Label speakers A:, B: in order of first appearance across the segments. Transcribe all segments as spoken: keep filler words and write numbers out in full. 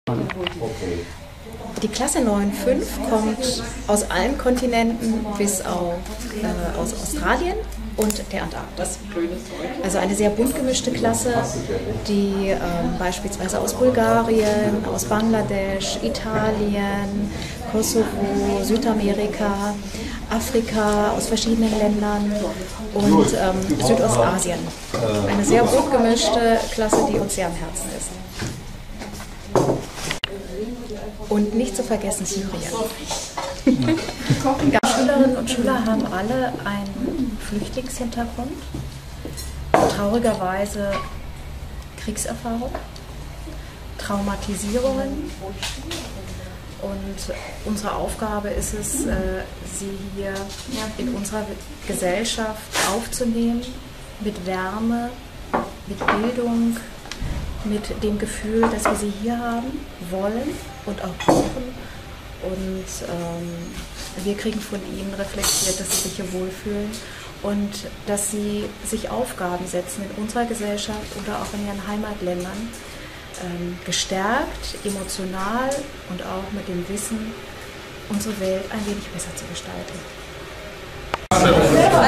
A: Die Klasse neun fünf kommt aus allen Kontinenten bis auf äh, aus Australien und der Antarktis. Also eine sehr bunt gemischte Klasse, die ähm, beispielsweise aus Bulgarien, aus Bangladesch, Italien, Kosovo, Südamerika, Afrika, aus verschiedenen Ländern und ähm, Südostasien. Eine sehr bunt gemischte Klasse, die uns sehr am Herzen ist. Und nicht zu vergessen Syrien. Die Schülerinnen und Schüler haben alle einen Flüchtlingshintergrund, traurigerweise Kriegserfahrung, Traumatisierungen. Und unsere Aufgabe ist es, sie hier in unserer Gesellschaft aufzunehmen, mit Wärme, mit Bildung, mit dem Gefühl, dass wir sie hier haben wollen und auch brauchen. Und ähm, wir kriegen von ihnen reflektiert, dass sie sich hier wohlfühlen und dass sie sich Aufgaben setzen in unserer Gesellschaft oder auch in ihren Heimatländern, ähm, gestärkt, emotional und auch mit dem Wissen, unsere Welt ein wenig besser zu gestalten.
B: So, so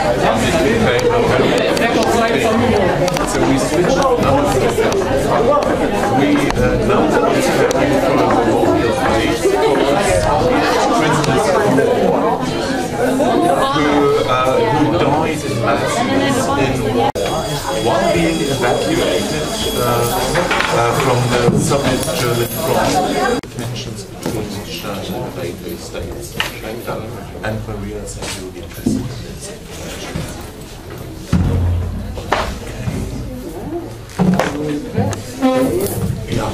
B: we switched now. We uh, now transferring from Royal Police prisoners who, uh, who died in masses in war. One being evacuated uh, uh, from the Soviet German front. Tensions between China and the Railway States. And Maria said you'll be interested in this information. Yeah.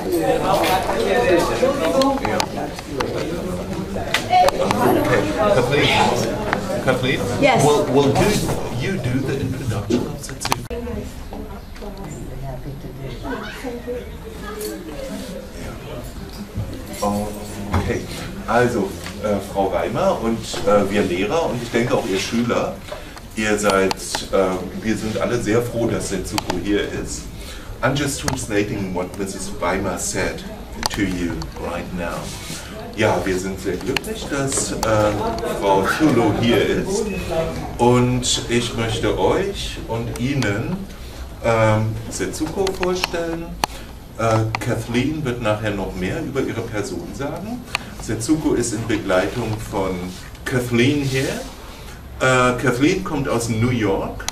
B: Okay. Kathleen? Kathleen?
A: Yes.
B: Will, will do, you do the introduction of Setsuko? Okay, also äh, Frau Reimer und äh, wir Lehrer und ich denke auch ihr Schüler, ihr seid, äh, wir sind alle sehr froh, dass Setsuko hier ist. I'm just translating what Missus Reimer said to you right now. Ja, wir sind sehr glücklich, dass äh, Frau Chulo hier ist und ich möchte euch und Ihnen ähm, Setsuko vorstellen. Uh, Kathleen wird nachher noch mehr über ihre Person sagen. Setsuko ist in Begleitung von Kathleen hier. Uh, Kathleen kommt aus New York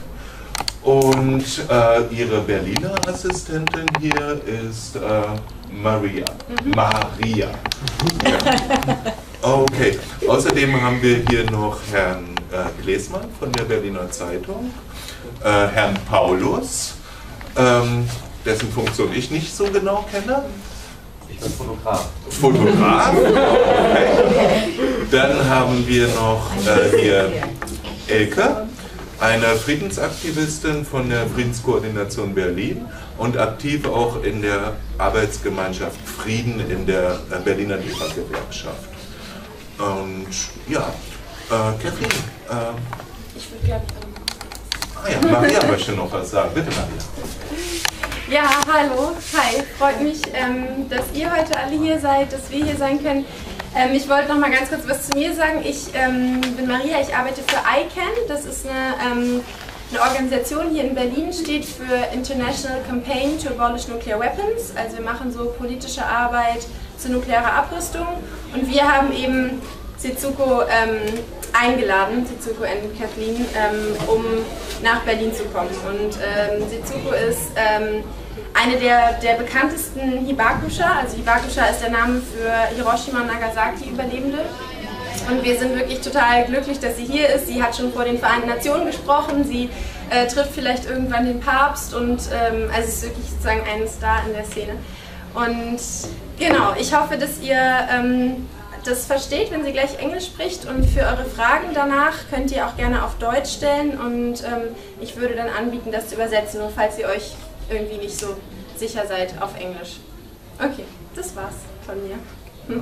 B: und uh, ihre Berliner Assistentin hier ist uh, Maria. Mhm. Maria. Ja. Okay. Außerdem haben wir hier noch Herrn uh, Glesmann von der Berliner Zeitung, uh, Herrn Paulus. Um, dessen Funktion ich nicht so genau kenne.
C: Ich bin Fotograf.
B: Fotograf? Okay. Dann haben wir noch äh, hier Elke, eine Friedensaktivistin von der Friedenskoordination Berlin und aktiv auch in der Arbeitsgemeinschaft Frieden in der äh, Berliner Lehrergewerkschaft. Und ja, äh, Kathleen. Äh,
D: ich würde glaube
B: ich. Ah ja, Maria möchte noch was sagen. Bitte, Maria.
D: Ja, hallo, hi, freut mich, ähm, dass ihr heute alle hier seid, dass wir hier sein können. Ähm, ich wollte noch mal ganz kurz was zu mir sagen. Ich ähm, bin Maria, ich arbeite für I C A N, das ist eine, ähm, eine Organisation hier in Berlin, steht für International Campaign to Abolish Nuclear Weapons. Also wir machen so politische Arbeit zu nuklearer Abrüstung und wir haben eben Setsuko ähm, eingeladen, Setsuko und Kathleen, ähm, um nach Berlin zu kommen. Und ähm, Setsuko ist ähm, eine der, der bekanntesten Hibakusha. Also Hibakusha ist der Name für Hiroshima und Nagasaki Überlebende. Und wir sind wirklich total glücklich, dass sie hier ist. Sie hat schon vor den Vereinten Nationen gesprochen. Sie äh, trifft vielleicht irgendwann den Papst und ähm, also ist wirklich sozusagen ein Star in der Szene. Und genau, ich hoffe, dass ihr ähm, das versteht, wenn sie gleich Englisch spricht, und für eure Fragen danach könnt ihr auch gerne auf Deutsch stellen und ähm, ich würde dann anbieten, das zu übersetzen, nur falls ihr euch irgendwie nicht so sicher seid auf Englisch. Okay, das war's von mir. Hm.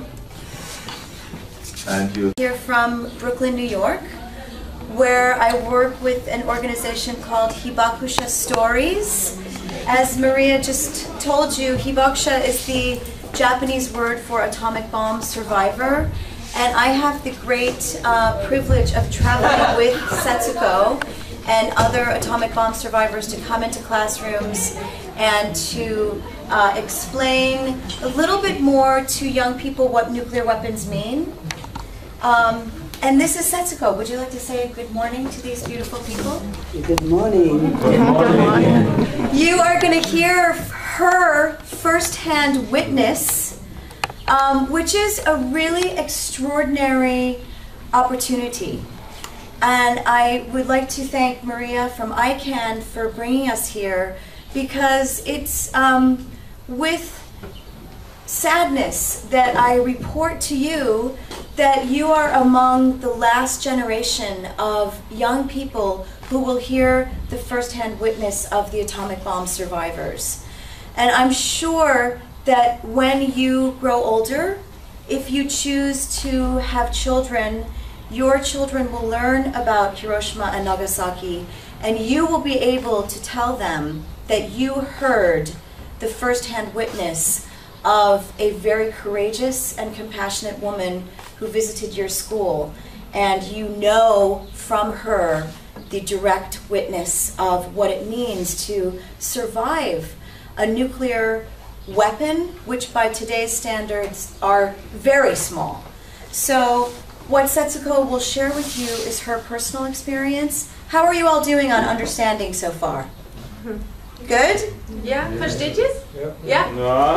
E: And you here from Brooklyn, New York, where I work with an organization called Hibakusha Stories. As Maria just told you, Hibakusha is the Japanese word for atomic bomb survivor. And I have the great uh, privilege of traveling with Setsuko and other atomic bomb survivors to come into classrooms and to uh, explain a little bit more to young people what nuclear weapons mean. Um, and this is Setsuko. Would you like to say good morning to these beautiful people?
F: Good morning.
E: Good morning. You are going to hear her firsthand witness, um, which is a really extraordinary opportunity. And I would like to thank Maria from I CAN for bringing us here, because it's um, with sadness that I report to you that you are among the last generation of young people who will hear the firsthand witness of the atomic bomb survivors. And I'm sure that when you grow older, if you choose to have children, your children will learn about Hiroshima and Nagasaki, and you will be able to tell them that you heard the firsthand witness of a very courageous and compassionate woman who visited your school, and you know from her the direct witness of what it means to survive a nuclear weapon, which by today's standards are very small. So what Setsuko will share with you is her personal experience. How are you all doing on understanding so far? Good?
D: Ja, versteht ihr's? Ja?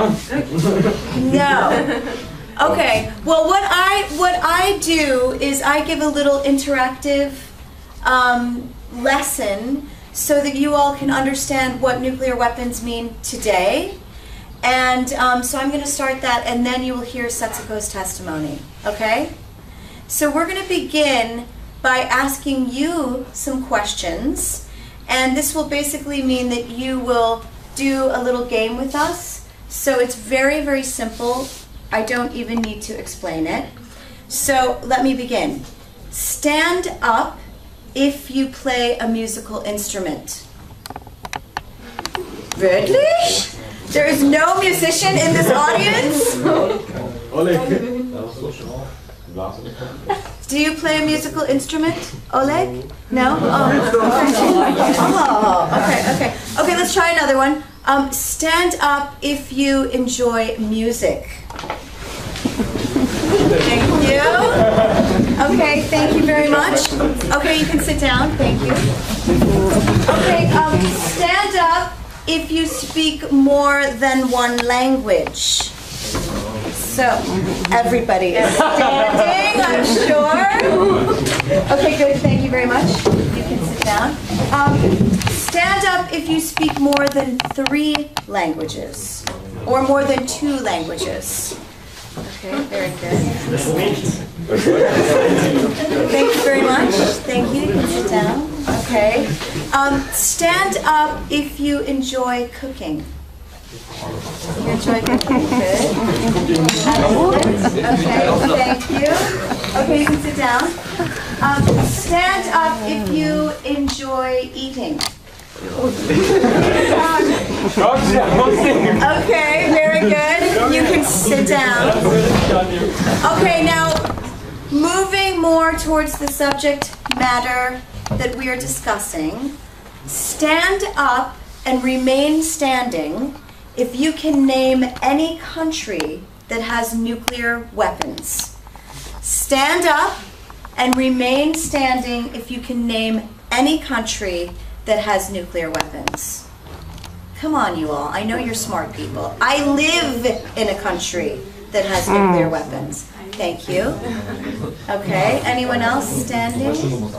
E: No. Okay. Well, what I what I do is I give a little interactive um, lesson so that you all can understand what nuclear weapons mean today. And um, so I'm going to start that, and then you will hear Setsuko's testimony. Okay? So we're going to begin by asking you some questions. And this will basically mean that you will do a little game with us. So it's very, very simple. I don't even need to explain it. So let me begin. Stand up if you play a musical instrument. Really? There is no musician in this audience? Do you play a musical instrument, Oleg? No? Oh, okay. Oh, okay, okay. Okay, let's try another one. Um, stand up if you enjoy music. Thank you. Okay, thank you very much. Okay, you can sit down. Thank you. Okay, um, stand up if you speak more than one language. So, everybody is standing, I'm sure. Okay, good, thank you very much. You can sit down. Um, stand up if you speak more than three languages, or more than two languages. Okay, very good. Thank you very much. Thank you, you can sit down. Okay. Um, stand up if you enjoy cooking. You enjoy cooking? Good. Okay, thank you. Okay, you can sit down. Um, stand up if you enjoy eating. Okay, very good. You can sit down. Okay, now moving more towards the subject matter that we are discussing. Stand up and remain standing if you can name any country that has nuclear weapons. Stand up and remain standing if you can name any country that has nuclear weapons. Come on, you all. I know you're smart people. I live in a country that has nuclear weapons. Thank you. Okay. Anyone else standing?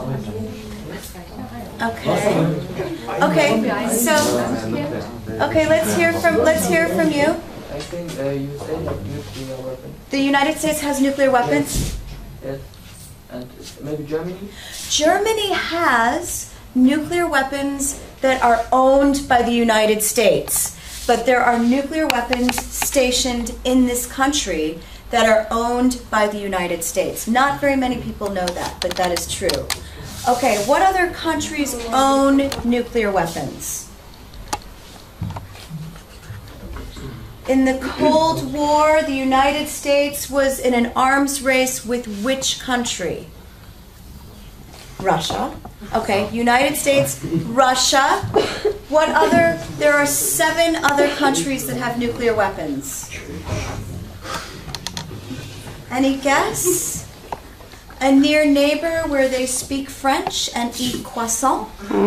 E: Okay. Okay. So, okay. Let's hear from. Let's hear from you.
G: I think uh, you said nuclear weapons.
E: The United States has nuclear weapons.
G: Yes. And maybe Germany.
E: Germany has nuclear weapons that are owned by the United States, but there are nuclear weapons stationed in this country that are owned by the United States. Not very many people know that, but that is true. Okay, what other countries own nuclear weapons? In the Cold War, the United States was in an arms race with which country? Russia. Okay, United States, Russia. What other? There are seven other countries that have nuclear weapons. Any guess? A near neighbor where they speak French and eat croissant?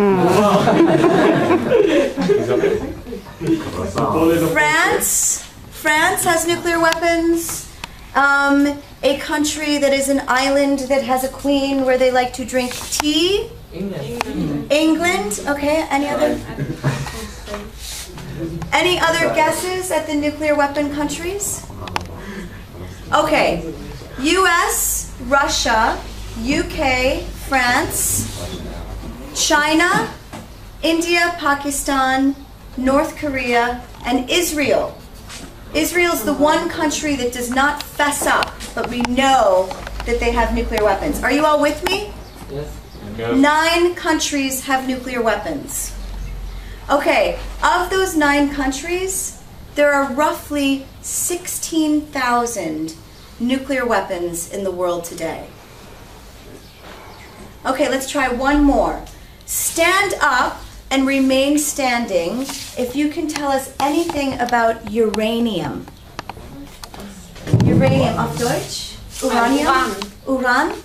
E: France. France has nuclear weapons. Um, a country that is an island that has a queen where they like to drink tea.
G: England.
E: England. Okay. Any other? Any other guesses at the nuclear weapon countries? Okay. U S, Russia, U K, France, China, India, Pakistan, North Korea, and Israel. Israel's the one country that does not fess up, but we know that they have nuclear weapons. Are you all with me?
G: Yes.
E: Nine countries have nuclear weapons. Okay, of those nine countries, there are roughly sixteen thousand nuclear weapons in the world today. Okay, let's try one more. Stand up and remain standing if you can tell us anything about uranium. Uranium, auf Deutsch? Uranium? Uran?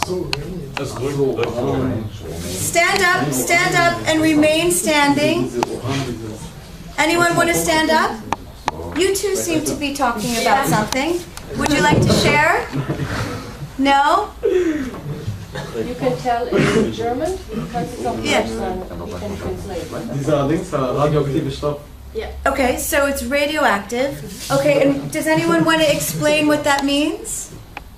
E: Stand up, stand up and remain standing. Anyone want to stand up? You two seem to be talking about something. Would you like to share? No?
F: You can tell in German. Kannst du es auf
E: Yeah.
F: Deutsch sagen? You can translate.
C: Dieser Dings, der radioaktive Stoff.
E: Okay, so it's radioactive. Okay, and does anyone want to explain what that means?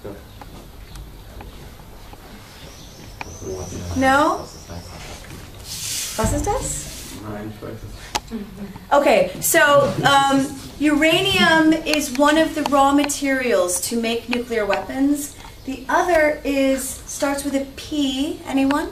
E: No? Was ist das?
C: Nein, ich weiß es.
E: Okay, so um, uranium is one of the raw materials to make nuclear weapons. The other is starts with a P. Anyone?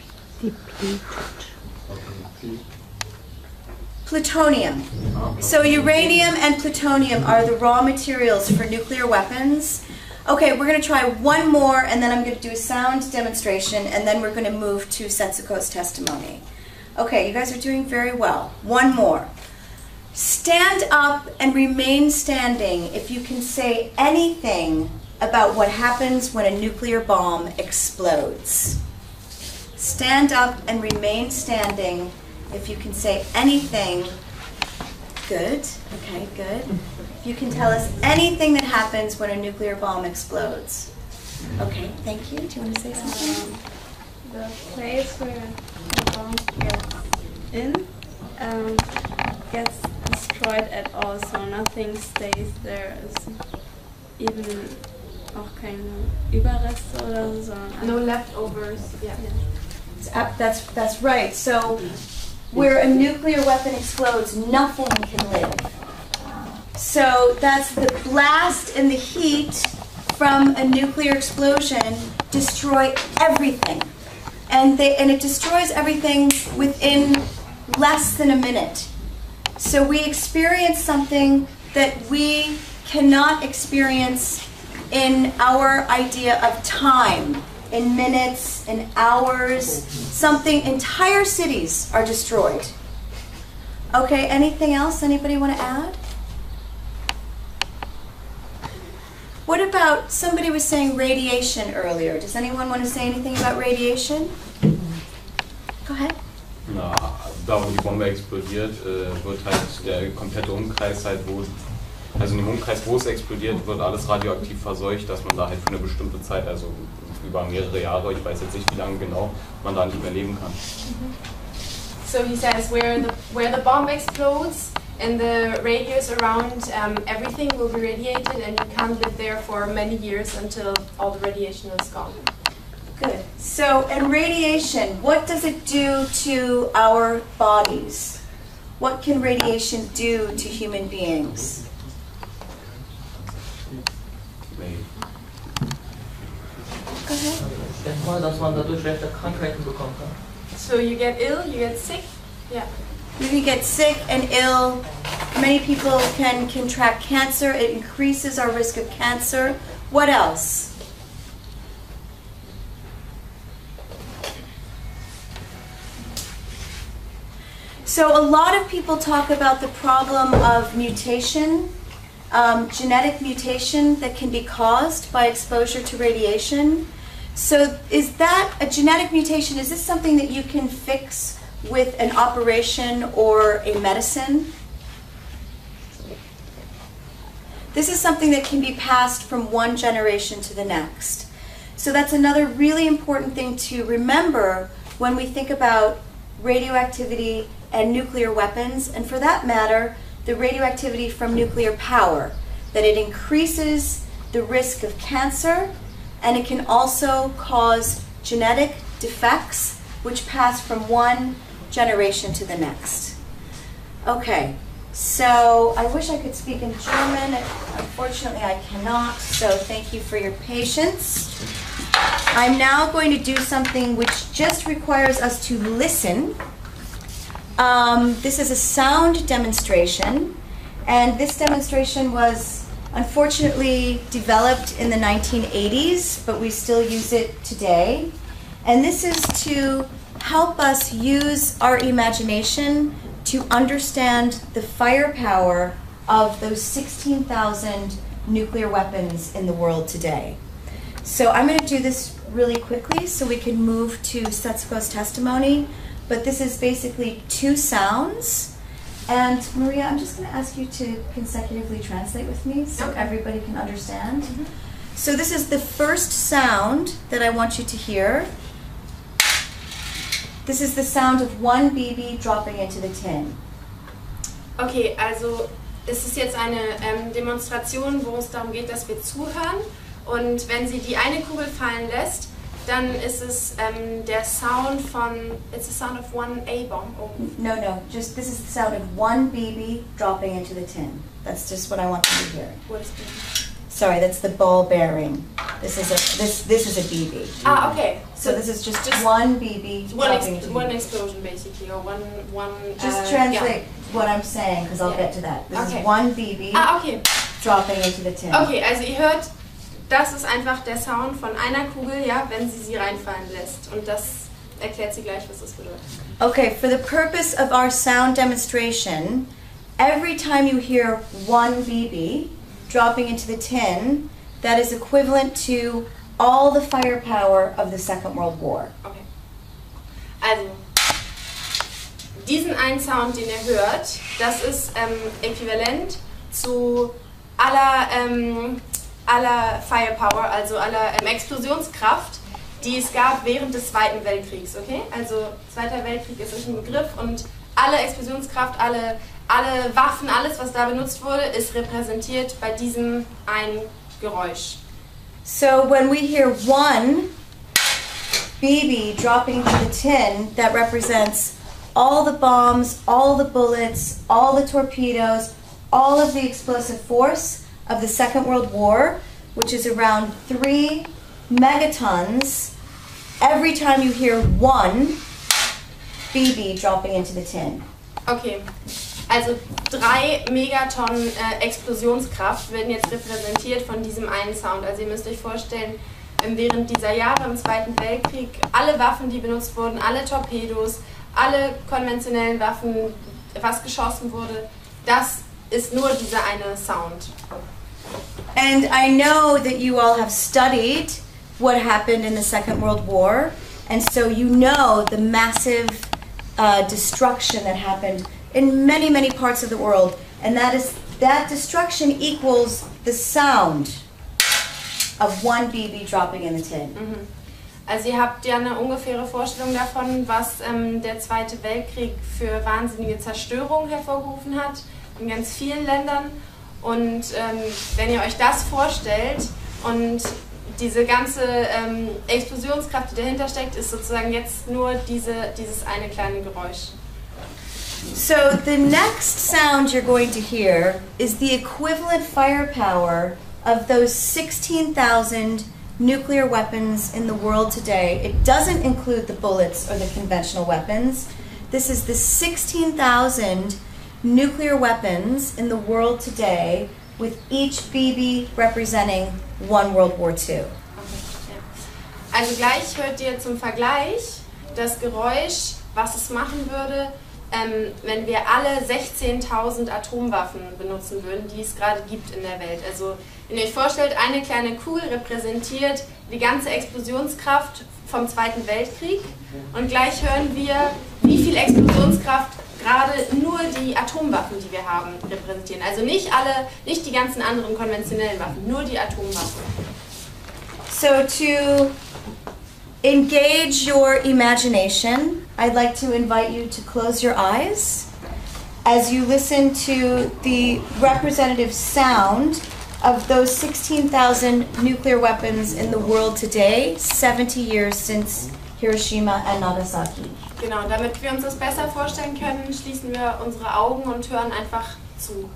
E: Plutonium. So uranium and plutonium are the raw materials for nuclear weapons. Okay, we're going to try one more, and then I'm going to do a sound demonstration, and then we're going to move to Setsuko's testimony. Okay, you guys are doing very well. One more. Stand up and remain standing if you can say anything about what happens when a nuclear bomb explodes. Stand up and remain standing if you can say anything. Good. Okay, good. If you can tell us anything that happens when a nuclear bomb explodes. Okay, thank you. Do you want to say something?
H: Um, the place where the bomb gets in um, gets destroyed at all, so nothing stays there. Es even auch keine Überreste oder so, sondern
D: No leftovers. Yeah.
E: Uh, That's, that's right. So where a nuclear weapon explodes, nothing can live. So that's the blast and the heat from a nuclear explosion destroy everything. And, they, and it destroys everything within less than a minute. So we experience something that we cannot experience in our idea of time, in minutes, in hours. Something, entire cities are destroyed. Okay, anything else? Anybody want to add? What about, somebody was saying radiation earlier. Does anyone want to say anything about radiation? Go ahead.
I: Na, da wo die Bombe explodiert, äh, wird halt der komplette Umkreis halt, wo, also in dem Umkreis, wo es explodiert, wird alles radioaktiv verseucht, dass man da halt für eine bestimmte Zeit, also über mehrere Jahre, ich weiß jetzt nicht wie lange genau, man da nicht mehr leben kann.
D: So he says where the where the bomb explodes and the radius around um, everything will be radiated, and you can't live there for many years until all the radiation is gone.
E: Good. So, and radiation, what does it do to our bodies? What can radiation do to human beings?
I: Nee.
E: Go ahead.
G: Ich denke mal, dass man dadurch schlechte Krankheiten bekommen kann.
D: So you get ill, you get sick. Yeah.
E: You can get sick and ill Many people can contract cancer. It increases our risk of cancer. What else? So a lot of people talk about the problem of mutation, um, genetic mutation that can be caused by exposure to radiation. So is that a genetic mutation? Is this something that you can fix with an operation or a medicine? This is something that can be passed from one generation to the next. So that's another really important thing to remember when we think about radioactivity and nuclear weapons, and for that matter, the radioactivity from nuclear power, that it increases the risk of cancer, and it can also cause genetic defects which pass from one generation to the next. Okay, so I wish I could speak in German. Unfortunately, I cannot, so thank you for your patience. I'm now going to do something which just requires us to listen. Um, this is a sound demonstration, and this demonstration was unfortunately developed in the nineteen eighties, but we still use it today. And this is to help us use our imagination to understand the firepower of those sixteen thousand nuclear weapons in the world today. So I'm going to do this really quickly so we can move to Setsuko's testimony, but this is basically two sounds. And Maria, I'm just going to ask you to consecutively translate with me so okay. everybody can understand. Mm-hmm. So this is the first sound that I want you to hear. This is the sound of one B B dropping into the tin.
D: Okay, also es ist jetzt eine ähm, Demonstration, wo es darum geht, dass wir zuhören. Und wenn sie die eine Kugel fallen lässt, dann ist es ähm, der Sound von, it's the sound of one A-bomb. Oh.
E: No, no, just this is the sound of one B B dropping into the tin. That's just what I want you to hear.
D: What is B B?
E: Sorry, that's the ball bearing. This is a this this is a B B.
D: Ah, okay.
E: So, so this is just, just one B B
D: one
E: dropping
D: ex
E: into
D: one
E: B B.
D: explosion basically, or one one.
E: Just
D: uh,
E: translate
D: yeah.
E: what I'm saying, because I'll
D: yeah.
E: get to that. This
D: okay.
E: is one B B
D: ah, okay.
E: dropping into the tin.
D: Okay, also ihr hört, das ist einfach der Sound von einer Kugel, ja, wenn sie sie reinfallen lässt. Und das erklärt sie gleich, was das bedeutet.
E: Okay, for the purpose of our sound demonstration, every time you hear one B B dropping into the tin, that is equivalent to all the firepower of the Second World War.
D: Okay. Also, diesen einen Sound, den ihr hört, das ist ähm, äquivalent zu aller, ähm, aller Firepower, also aller ähm, Explosionskraft, die es gab während des Zweiten Weltkriegs. Okay? Also, Zweiter Weltkrieg ist euch ein Begriff und alle Explosionskraft, alle, alle Waffen, alles, was da benutzt wurde, ist repräsentiert bei diesem einen Geräusch.
E: So when we hear one B B dropping into the tin, that represents all the bombs, all the bullets, all the torpedoes, all of the explosive force of the Second World War, which is around three megatons, every time you hear one B B dropping into the tin.
D: Okay. Also drei Megatonnen äh, Explosionskraft werden jetzt repräsentiert von diesem einen Sound. Also ihr müsst euch vorstellen, während dieser Jahre im Zweiten Weltkrieg, alle Waffen, die benutzt wurden, alle Torpedos, alle konventionellen Waffen, was geschossen wurde, das ist nur dieser eine Sound.
E: And I know that you all have studied what happened in the Second World War, and so you know the massive uh, destruction that happened in many, many parts of the world, and that is that destruction equals the sound of one B B dropping in the tin.
D: Mhm. Also ihr habt ja eine ungefähre Vorstellung davon, was ähm, der Zweite Weltkrieg für wahnsinnige Zerstörung hervorgerufen hat in ganz vielen Ländern. Und ähm, wenn ihr euch das vorstellt und diese ganze ähm, Explosionskraft, die dahinter steckt, ist sozusagen jetzt nur diese, dieses eine kleine Geräusch.
E: So the next sound you're going to hear is the equivalent firepower of those sixteen thousand nuclear weapons in the world today. It doesn't include the bullets or the conventional weapons. This is the sixteen thousand nuclear weapons in the world today, with each B B representing one World War Two.
D: Also gleich hört ihr zum Vergleich das Geräusch, was es machen würde, ähm, wenn wir alle sechzehntausend Atomwaffen benutzen würden, die es gerade gibt in der Welt. Also wenn ihr euch vorstellt, eine kleine Kugel repräsentiert die ganze Explosionskraft vom Zweiten Weltkrieg und gleich hören wir, wie viel Explosionskraft gerade nur die Atomwaffen, die wir haben, repräsentieren. Also nicht alle, nicht die ganzen anderen konventionellen Waffen, nur die Atomwaffen.
E: So to engage your imagination, I'd like to invite you to close your eyes as you listen to the representative sound of those sixteen thousand nuclear weapons in the world today, seventy years since Hiroshima and Nagasaki.
D: Genau, damit wir uns das besser vorstellen können, schließen wir unsere Augen und hören einfach zu.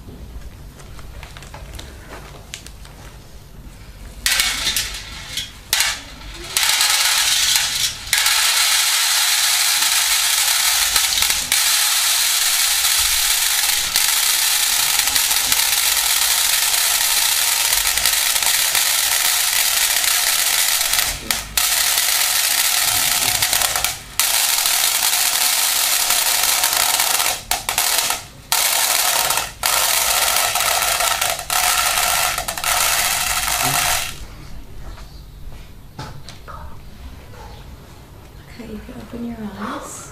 E: Okay, you can open your eyes.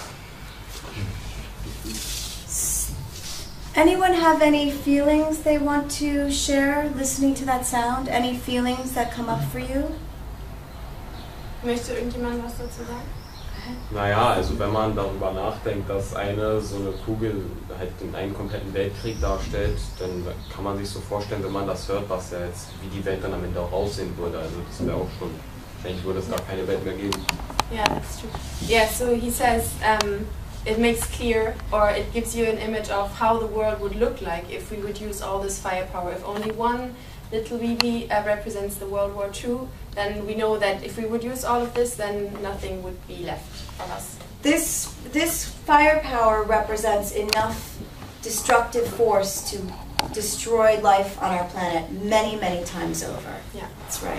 E: Anyone have any feelings they want to share listening to that sound? Any feelings that come up for you?
D: Möchte irgendjemand was dazu sagen?
I: Naja, also wenn man darüber nachdenkt, dass eine so eine Kugel halt einen kompletten Weltkrieg darstellt, dann kann man sich so vorstellen, wenn man das hört, was ja jetzt, wie die Welt dann am Ende auch aussehen würde. Also das wäre auch schon, wahrscheinlich würde es gar keine Welt mehr geben.
D: Yeah, that's true. Yeah, so he says um, it makes clear, or it gives you an image of how the world would look like if we would use all this firepower. If only one little B B uh, represents the World War Two, then we know that if we would use all of this, then nothing would be left of us.
E: This, this firepower represents enough destructive force to destroy life on our planet many, many times over.
D: Yeah,
E: that's right.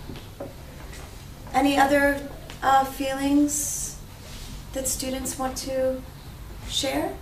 E: Any other uh, feelings that students want to share?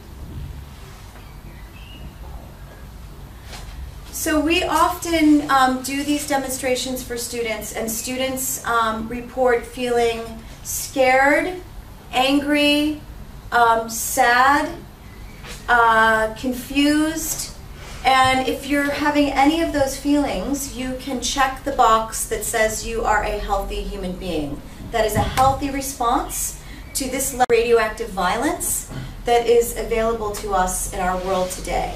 E: So we often um, do these demonstrations for students, and students um, report feeling scared, angry, um, sad, uh, confused, and if you're having any of those feelings, you can check the box that says you are a healthy human being. That is a healthy response to this radioactive violence that is available to us in our world today.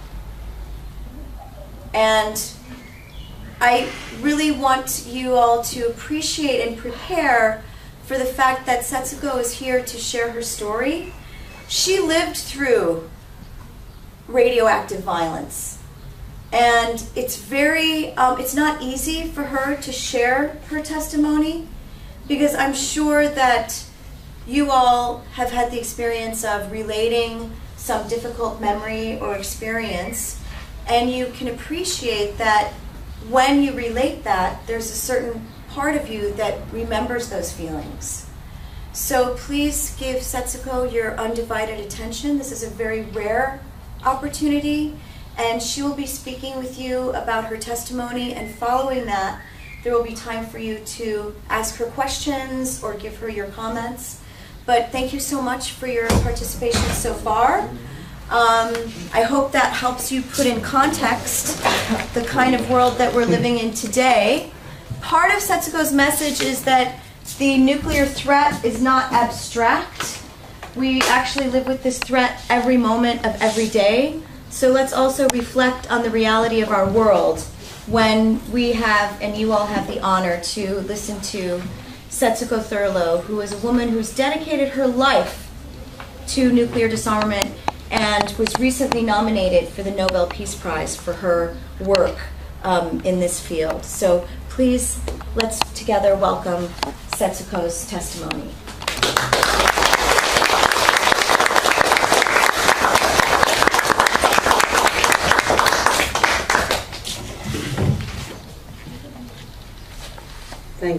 E: And I really want you all to appreciate and prepare for the fact that Setsuko is here to share her story. She lived through radioactive violence. And it's very, um, it's not easy for her to share her testimony, because I'm sure that you all have had the experience of relating some difficult memory or experience, and you can appreciate that when you relate that, there's a certain part of you that remembers those feelings. So please give Setsuko your undivided attention. This is a very rare opportunity, and she will be speaking with you about her testimony, and following that, there will be time for you to ask her questions or give her your comments. But thank you so much for your participation so far. Um, I hope that helps you put in context the kind of world that we're living in today. Part of Setsuko's message is that the nuclear threat is not abstract. We actually live with this threat every moment of every day. So let's also reflect on the reality of our world when we have, and you all have the honor to listen to Setsuko Thurlow, who is a woman who's dedicated her life to nuclear disarmament and was recently nominated for the Nobel Peace Prize for her work um, in this field. So please, let's together welcome Setsuko's testimony.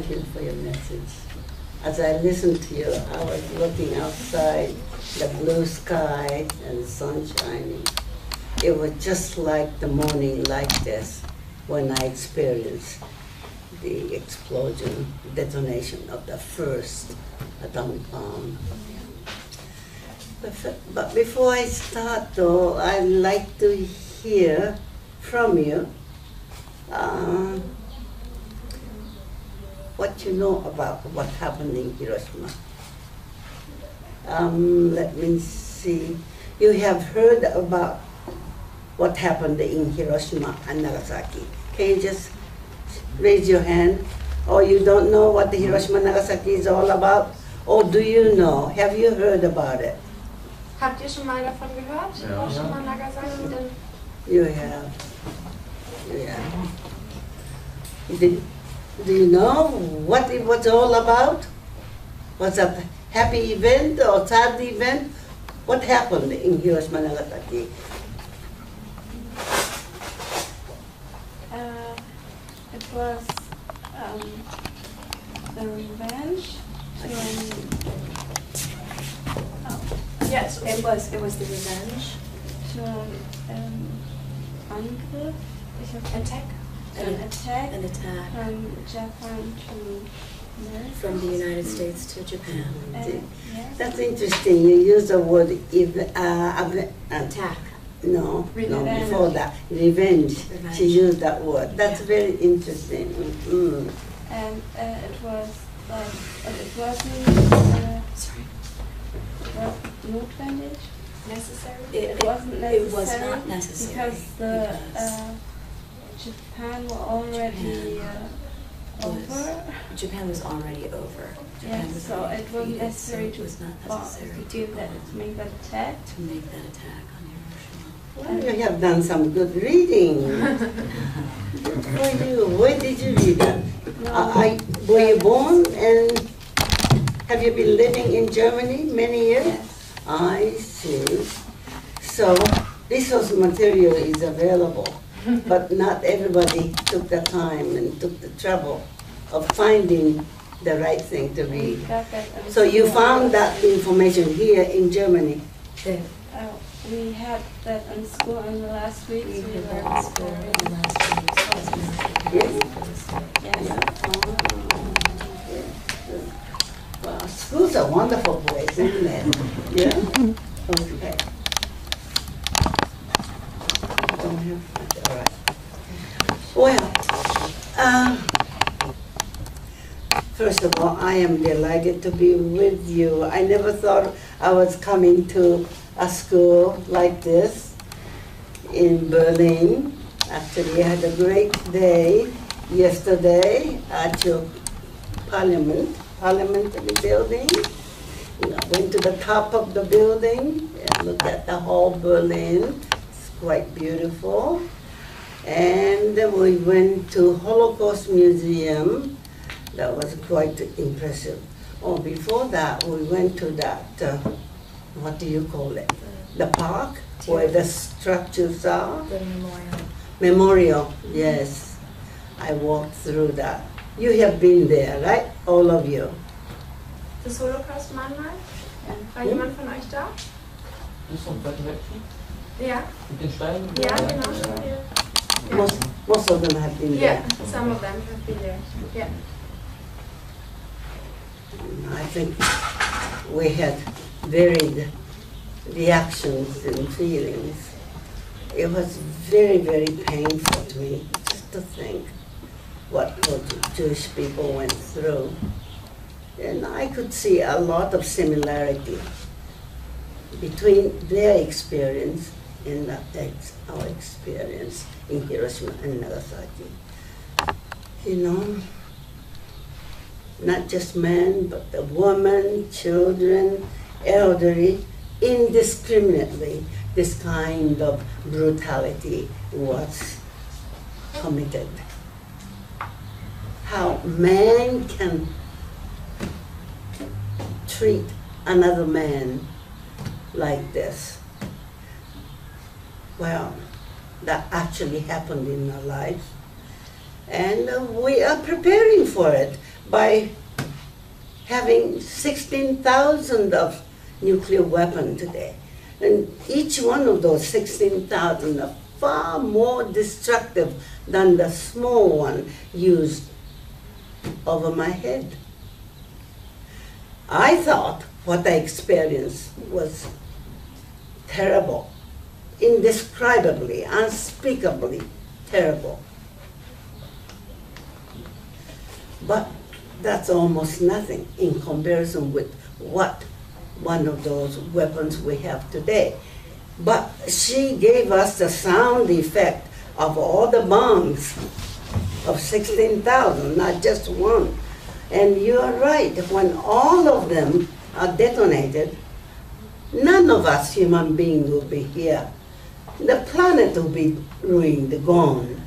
J: thank you for your message. As I listened to you, I was looking outside, the blue sky and the sun shining. It was just like the morning like this when I experienced the explosion, detonation of the first atomic bomb. But before I start though, I'd like to hear from you uh, what you know about what happened in Hiroshima. Um, let me see. You have heard about what happened in Hiroshima and Nagasaki. Can you just raise your hand? Or you don't know what the Hiroshima and Nagasaki is all about? Or do you know? Have you heard about it?
D: Habt ihr schon mal davon gehört?
C: Ja.
D: Hiroshima, Nagasaki? Dann
J: You have. You have. Did, do you know what it was all about? Was it a happy event or sad event? What happened in Hiroshima and Nagasaki?
H: Uh, it was um, the revenge to oh,
E: Yes, it was. It was the revenge.
H: to um, Angriff, ich hab
E: Attack.
H: an attack
E: An attack
H: from Japan to America.
E: from the United States to Japan.
H: And, yes.
J: That's interesting. You use the word ev- uh, av-
E: Attack.
J: No, no,
H: Revenge.
J: before that. Revenge.
E: Revenge.
J: She used that word. That's
E: Yeah.
J: very interesting. Mm.
H: And uh, it was like, but it wasn't, uh,
E: Sorry.
H: it was notwendig.
D: necessary.
E: It,
H: It wasn't
E: it was
H: necessary
E: not necessary
H: because the
E: because
H: uh, Japan were already
E: Japan
H: uh,
E: was-
H: over.
E: Japan was already over. Japan
H: Yes,
E: was
H: so
E: already
H: it wasn't
E: defeated, so
H: necessary
E: it
H: to
E: was not
H: bomb-
E: necessary
H: to
E: to
H: give that
E: bomb,
H: to make that attack.
E: to make that attack on Hiroshima.
J: Well, you have done some good reading. Good for you. Where did you read that?
H: No,
J: Uh, I, were you born and have you been living in Germany many years?
H: yes.
J: I see. So this source material is available, but not everybody took the time and took the trouble of finding the right thing to
H: We
J: read.
H: got that. in
J: So you
H: school.
J: found that information here in Germany.
E: The,
H: Uh, we had that in school in the last week.
E: we
H: so we
E: had that
H: learned
E: in school
H: very-
E: in the last few weeks.
J: Yes.
H: Yes.
J: Wow, school's a wonderful place, isn't it? Yeah? Okay. Don't have, all right. Well, um, first of all, I am delighted to be with you. I never thought I was coming to a school like this in Berlin. Actually, I had a great day yesterday at your parliament, parliamentary building. You know, went to the top of the building and looked at the whole Berlin. It's quite beautiful. And then we went to Holocaust Museum. That was quite impressive. Oh, before that, we went to that, uh, what do you call it? The park where the structures are.
A: The memorial.
J: Memorial, yes. I walked through that. You have been there, right? All of you.
D: Das Holocaust-Mahnmal? War
J: Hm?
D: jemand von euch da?
G: Das ist vom Zweiten Weltkrieg?
D: Ja.
G: Mit den Steinen?
D: Ja, genau. Ja.
J: Most, most of them have been
D: Yeah,
J: there.
D: some of them have been there. Yeah.
J: I think we had varied reactions and feelings. It was very, very painful to me just to think what the Jewish people went through. And I could see a lot of similarity between their experience and the ex- our experience in Hiroshima and Nagasaki. You know, not just men, but the women, children, elderly, indiscriminately, this kind of brutality was committed. How man can treat another man like this. Well, that actually happened in our lives. And uh, we are preparing for it. by having sixteen thousand of nuclear weapons today. And each one of those sixteen thousand are far more destructive than the small one used over my head. I thought what I experienced was terrible, indescribably, unspeakably terrible. But that's almost nothing in comparison with what one of those weapons we have today. But she gave us the sound effect of all the bombs of sixteen thousand, not just one. And you are right, when all of them are detonated, none of us human beings will be here. The planet will be ruined, gone.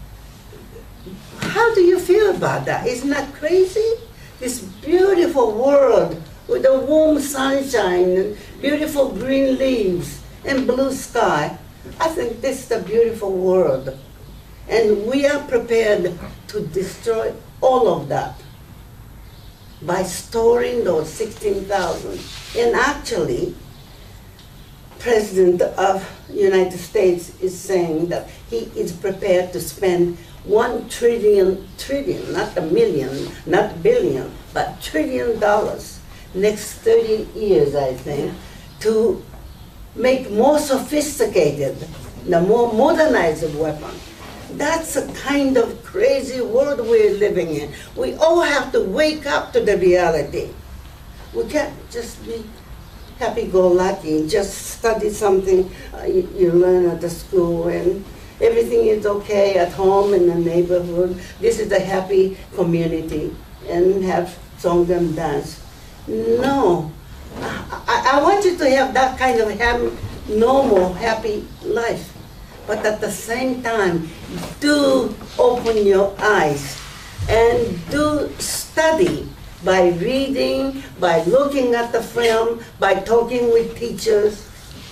J: How do you feel about that? Isn't that crazy? This beautiful world with the warm sunshine and beautiful green leaves and blue sky. I think this is a beautiful world. And we are prepared to destroy all of that by storing those sixteen thousand. And actually, President of the United States is saying that he is prepared to spend one trillion, trillion, not a million, not billion, but trillion dollars next thirty years, I think, to make more sophisticated, the more modernized weapon. That's a kind of crazy world we're living in. We all have to wake up to the reality. We can't just be happy-go-lucky, just study something uh, you, you learn at the school and everything is okay at home in the neighborhood. This is a happy community and have song and dance. No, I, I want you to have that kind of happy, normal, happy life. But at the same time, do open your eyes and do study by reading, by looking at the film, by talking with teachers.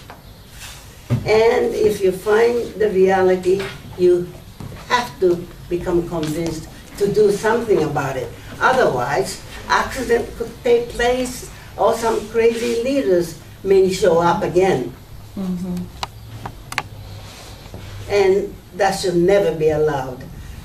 J: And if you find the reality, you have to become convinced to do something about it. Otherwise, accident could take place or some crazy leaders may show up again. Mm-hmm. And that should never be allowed.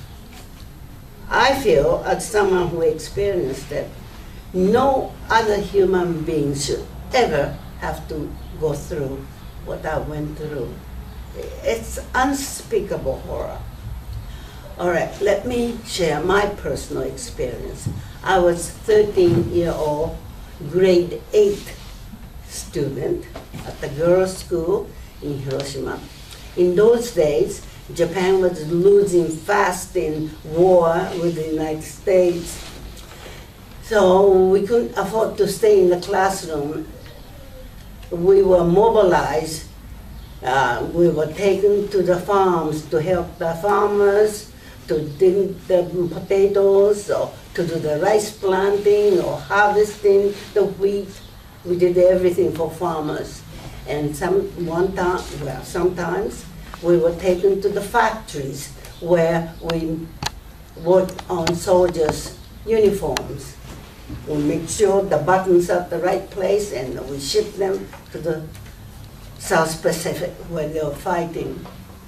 J: I feel, as someone who experienced it, no other human being should ever have to go through what I went through. It's unspeakable horror. All right, let me share my personal experience. I was thirteen year old, grade eight student at the girls' school in Hiroshima. In those days, Japan was losing fast in war with the United States. So we couldn't afford to stay in the classroom. We were mobilized. Uh, we were taken to the farms to help the farmers, to dig the potatoes, or to do the rice planting, or harvesting the wheat. We did everything for farmers. And some one time, well, sometimes we were taken to the factories where we worked on soldiers' uniforms. We make sure the buttons are at the right place, and we ship them to the South Pacific where they were fighting.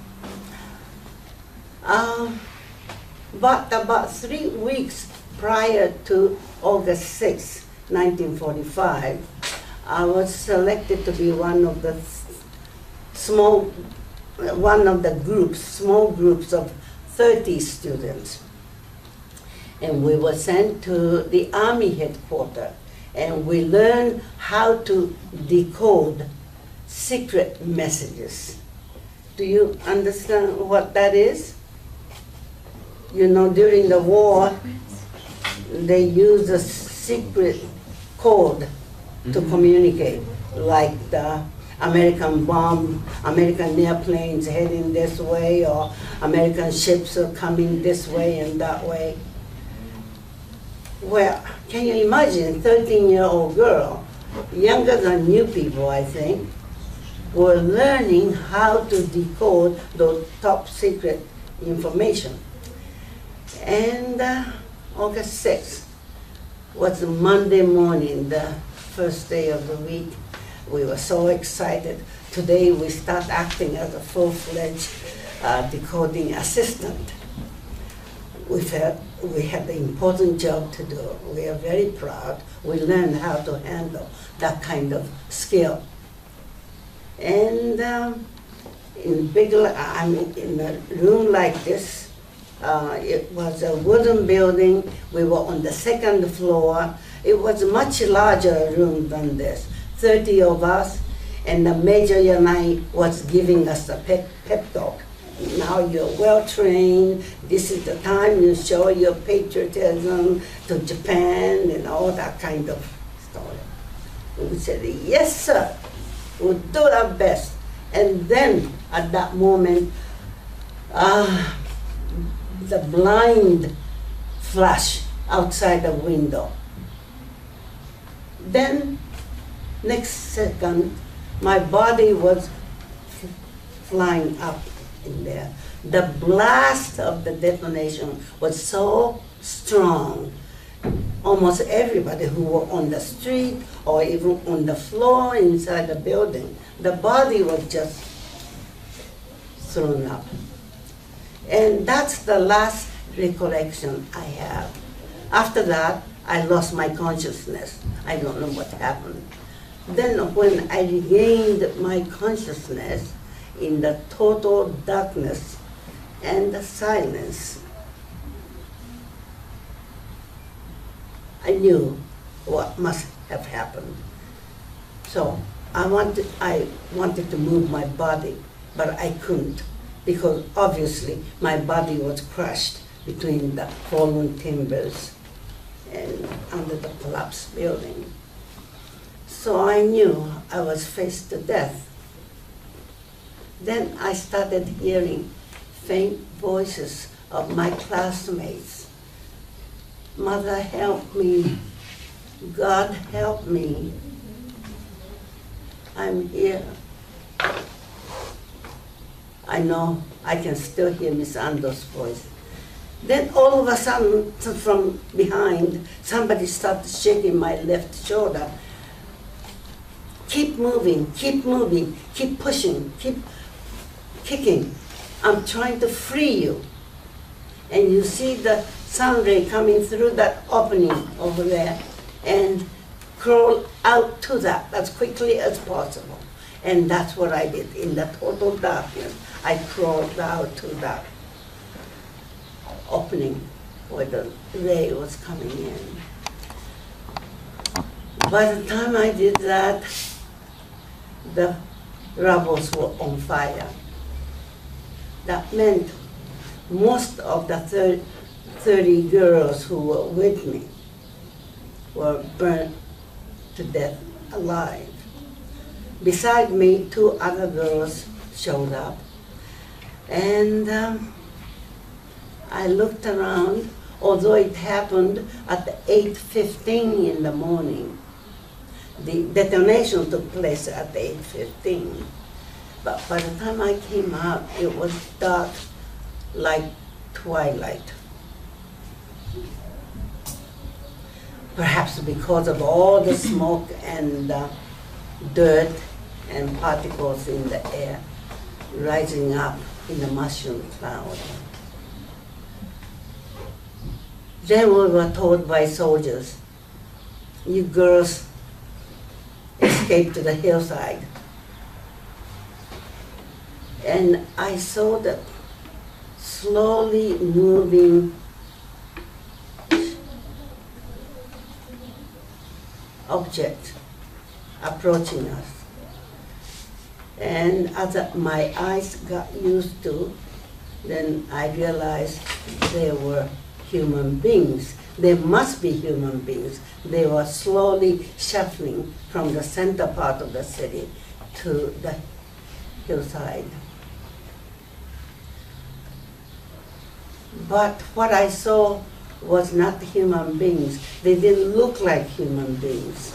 J: Um, but about three weeks prior to August sixth, nineteen forty-five, I was selected to be one of the small, one of the groups, small groups of thirty students. And we were sent to the Army headquarters, and we learned how to decode secret messages. Do you understand what that is? You know, during the war, they used a secret code to communicate, like the American bomb, American airplanes heading this way, or American ships are coming this way and that way. Well, can you imagine, thirteen year old girl, younger than you people, I think, were learning how to decode those top secret information. And uh, August sixth, was Monday morning, the first day of the week. We were so excited. Today we start acting as a full-fledged uh, decoding assistant. We felt we had an important job to do. We are very proud. We learned how to handle that kind of skill. And um, in big, I mean, in a room like this, uh, it was a wooden building. We were on the second floor. It was a much larger room than this. thirty of us, and the Major Yanai was giving us a pep, pep talk. Now you're well trained, this is the time you show your patriotism to Japan and all that kind of story. And we said, yes sir, we'll do our best. And then at that moment, uh, the blind flash outside the window. Then next second, my body was flying up in there. The blast of the detonation was so strong. Almost everybody who were on the street or even on the floor inside the building, the body was just thrown up. And that's the last recollection I have. After that, I lost my consciousness. I don't know what happened. Then when I regained my consciousness in the total darkness and the silence, I knew what must have happened. So I wanted, I wanted to move my body, but I couldn't, because obviously my body was crushed between the fallen timbers and under the collapsed building. So I knew I was faced to death. Then I started hearing faint voices of my classmates. Mother, help me. God, help me. I'm here. I know I can still hear Miss Ando's voice. Then all of a sudden, from behind, somebody started shaking my left shoulder. Keep moving, keep moving, keep pushing, keep kicking. I'm trying to free you. And you see the sun ray coming through that opening over there, and crawl out to that as quickly as possible. And that's what I did. In the total darkness, I crawled out to that opening where the ray was coming in. By the time I did that, the rebels were on fire. That meant most of the thirty girls who were with me were burned to death alive. Beside me, two other girls showed up. And um, I looked around, although it happened at eight fifteen in the morning. The detonation took place at eight fifteen. But by the time I came out, it was dark like twilight. Perhaps because of all the smoke and uh, dirt and particles in the air rising up in the mushroom cloud. Then we were told by soldiers, you girls escaped to the hillside. And I saw the slowly moving object approaching us. And as my eyes got used to, then I realized they were human beings. They must be human beings. They were slowly shuffling from the center part of the city to the hillside. But what I saw was not human beings. They didn't look like human beings.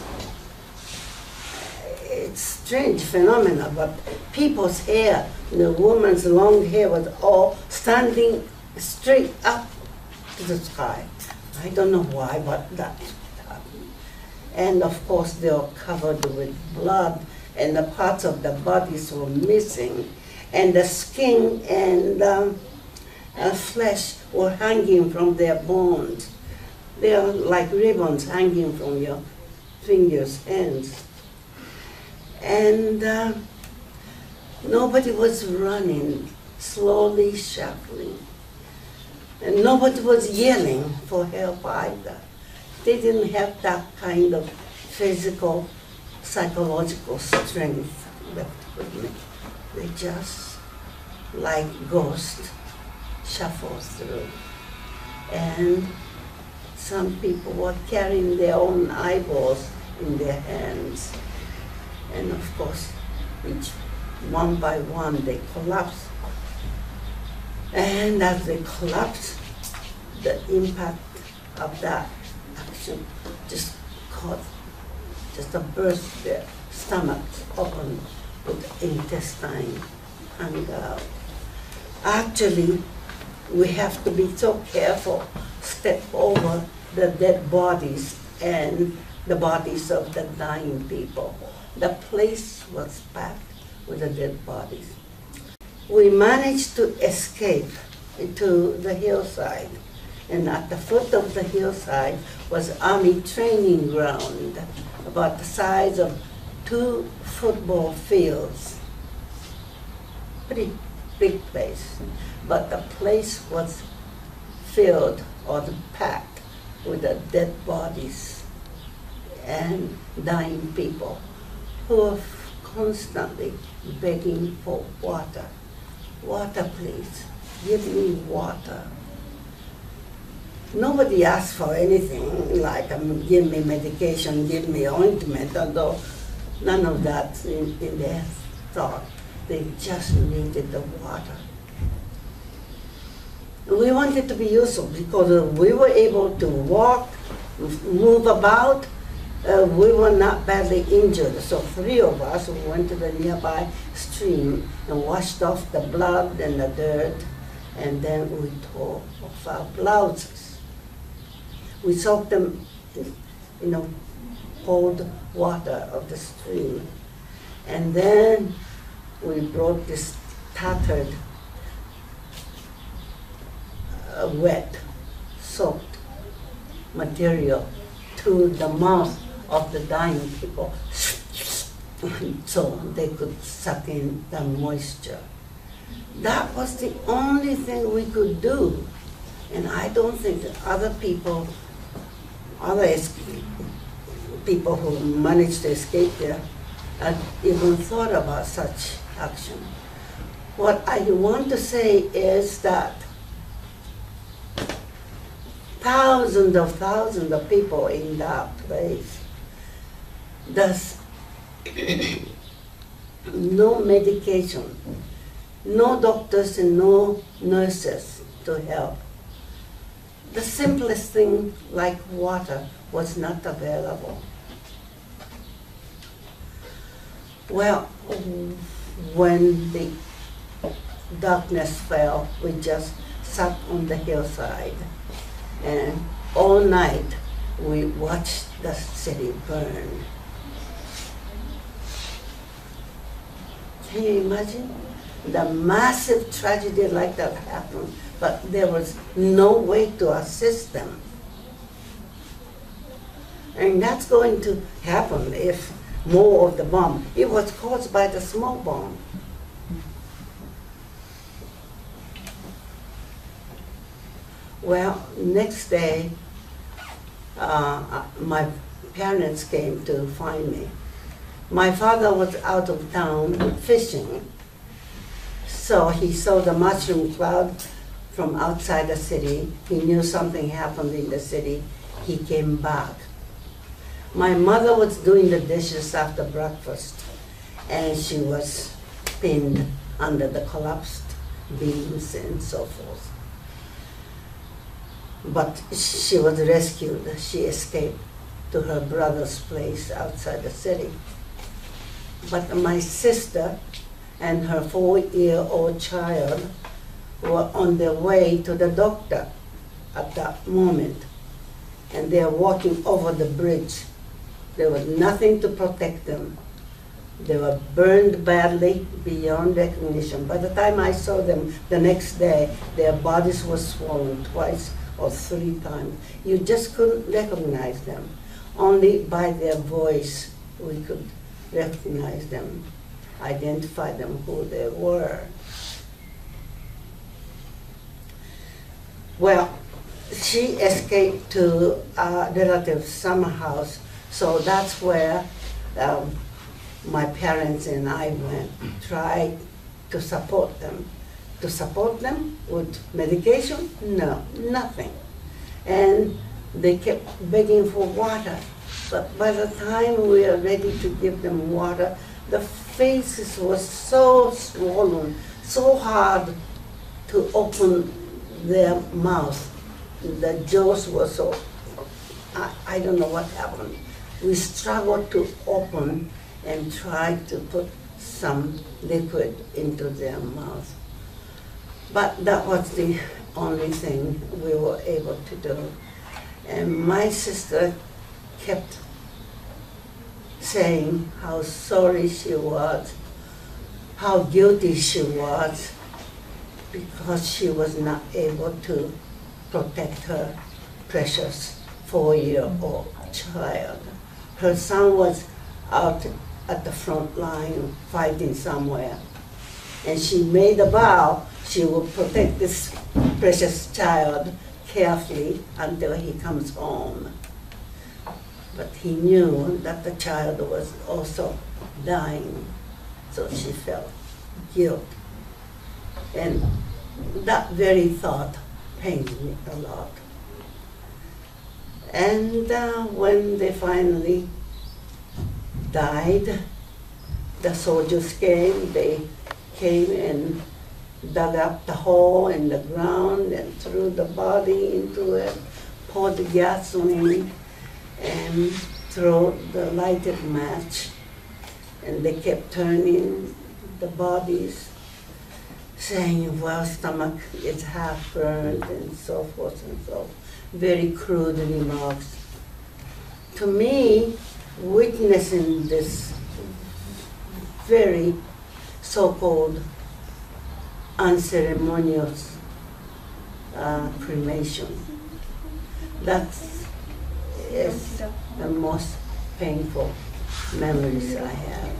J: It's a strange phenomenon, but people's hair, the woman's long hair was all standing straight up to the sky. I don't know why, but that happened. And of course, they were covered with blood, and the parts of the bodies were missing, and the skin and um, uh, flesh were hanging from their bones. They are like ribbons hanging from your fingers, hands. And uh, nobody was running, slowly shuffling. And nobody was yelling for help either. They didn't have that kind of physical, psychological strength left with me. They just, like ghosts, shuffle through. And some people were carrying their own eyeballs in their hands. And of course, each one by one, they collapsed. And as they collapsed, the impact of that action just caught, just a burst their stomachs open with the intestine hung out. Actually, we have to be so careful, step over the dead bodies and the bodies of the dying people. The place was packed with the dead bodies. We managed to escape to the hillside, and at the foot of the hillside was army training ground, about the size of two football fields. Pretty big place, but the place was filled or packed with the dead bodies and dying people who were constantly begging for water. Water, please. Give me water. Nobody asked for anything like um, give me medication, give me ointment, although none of that in, in their thought. They just needed the water. We wanted to be useful because we were able to walk, move about. Uh, we were not badly injured, so three of us went to the nearby stream and washed off the blood and the dirt, and then we tore off our blouses. We soaked them in, you know, cold water of the stream, and then we brought this tattered, uh, wet, soaked material to the mouth of the dying people, so they could suck in the moisture. That was the only thing we could do. And I don't think that other people, other people who managed to escape there, had even thought about such action. What I want to say is that thousands of thousands of people in that place, there's no medication, no doctors and no nurses to help. The simplest thing like water was not available. Well, when the darkness fell, we just sat on the hillside, and all night we watched the city burn. Can you imagine? The massive tragedy like that happened, but there was no way to assist them. And that's going to happen if more of the bomb. It was caused by the smoke bomb. Well, next day, uh, my parents came to find me. My father was out of town fishing, so he saw the mushroom cloud from outside the city. He knew something happened in the city. He came back. My mother was doing the dishes after breakfast, and she was pinned under the collapsed beams and so forth. But she was rescued. She escaped to her brother's place outside the city. But my sister and her four-year-old child were on their way to the doctor at that moment, and they are walking over the bridge There was nothing to protect them. They were burned badly beyond recognition. By the time I saw them the next day, their bodies were swollen twice or three times. You just couldn't recognize them. Only by their voice we could recognize them, identify them, who they were. Well, she escaped to a relative's summer house, so that's where um, my parents and I went, tried to support them. To support them with medication? No, nothing. And they kept begging for water. But by the time we were ready to give them water, the faces were so swollen, so hard to open their mouth. The jaws were so, I, I don't know what happened. We struggled to open and tried to put some liquid into their mouth. But that was the only thing we were able to do. And my sister kept saying how sorry she was, how guilty she was, because she was not able to protect her precious four-year-old child. Her son was out at the front line fighting somewhere, and she made a vow she will protect this precious child carefully until he comes home. But he knew that the child was also dying, so she felt guilt. And that very thought pained me a lot. And uh, when they finally died, the soldiers came, they came and dug up the hole in the ground and threw the body into it, poured the gasoline, and threw the lighted match. And they kept turning the bodies, saying, well, stomach is half burned, and so forth and so forth. Very crude remarks. To me, witnessing this very so-called unceremonious uh, cremation, that is the most painful memories I have.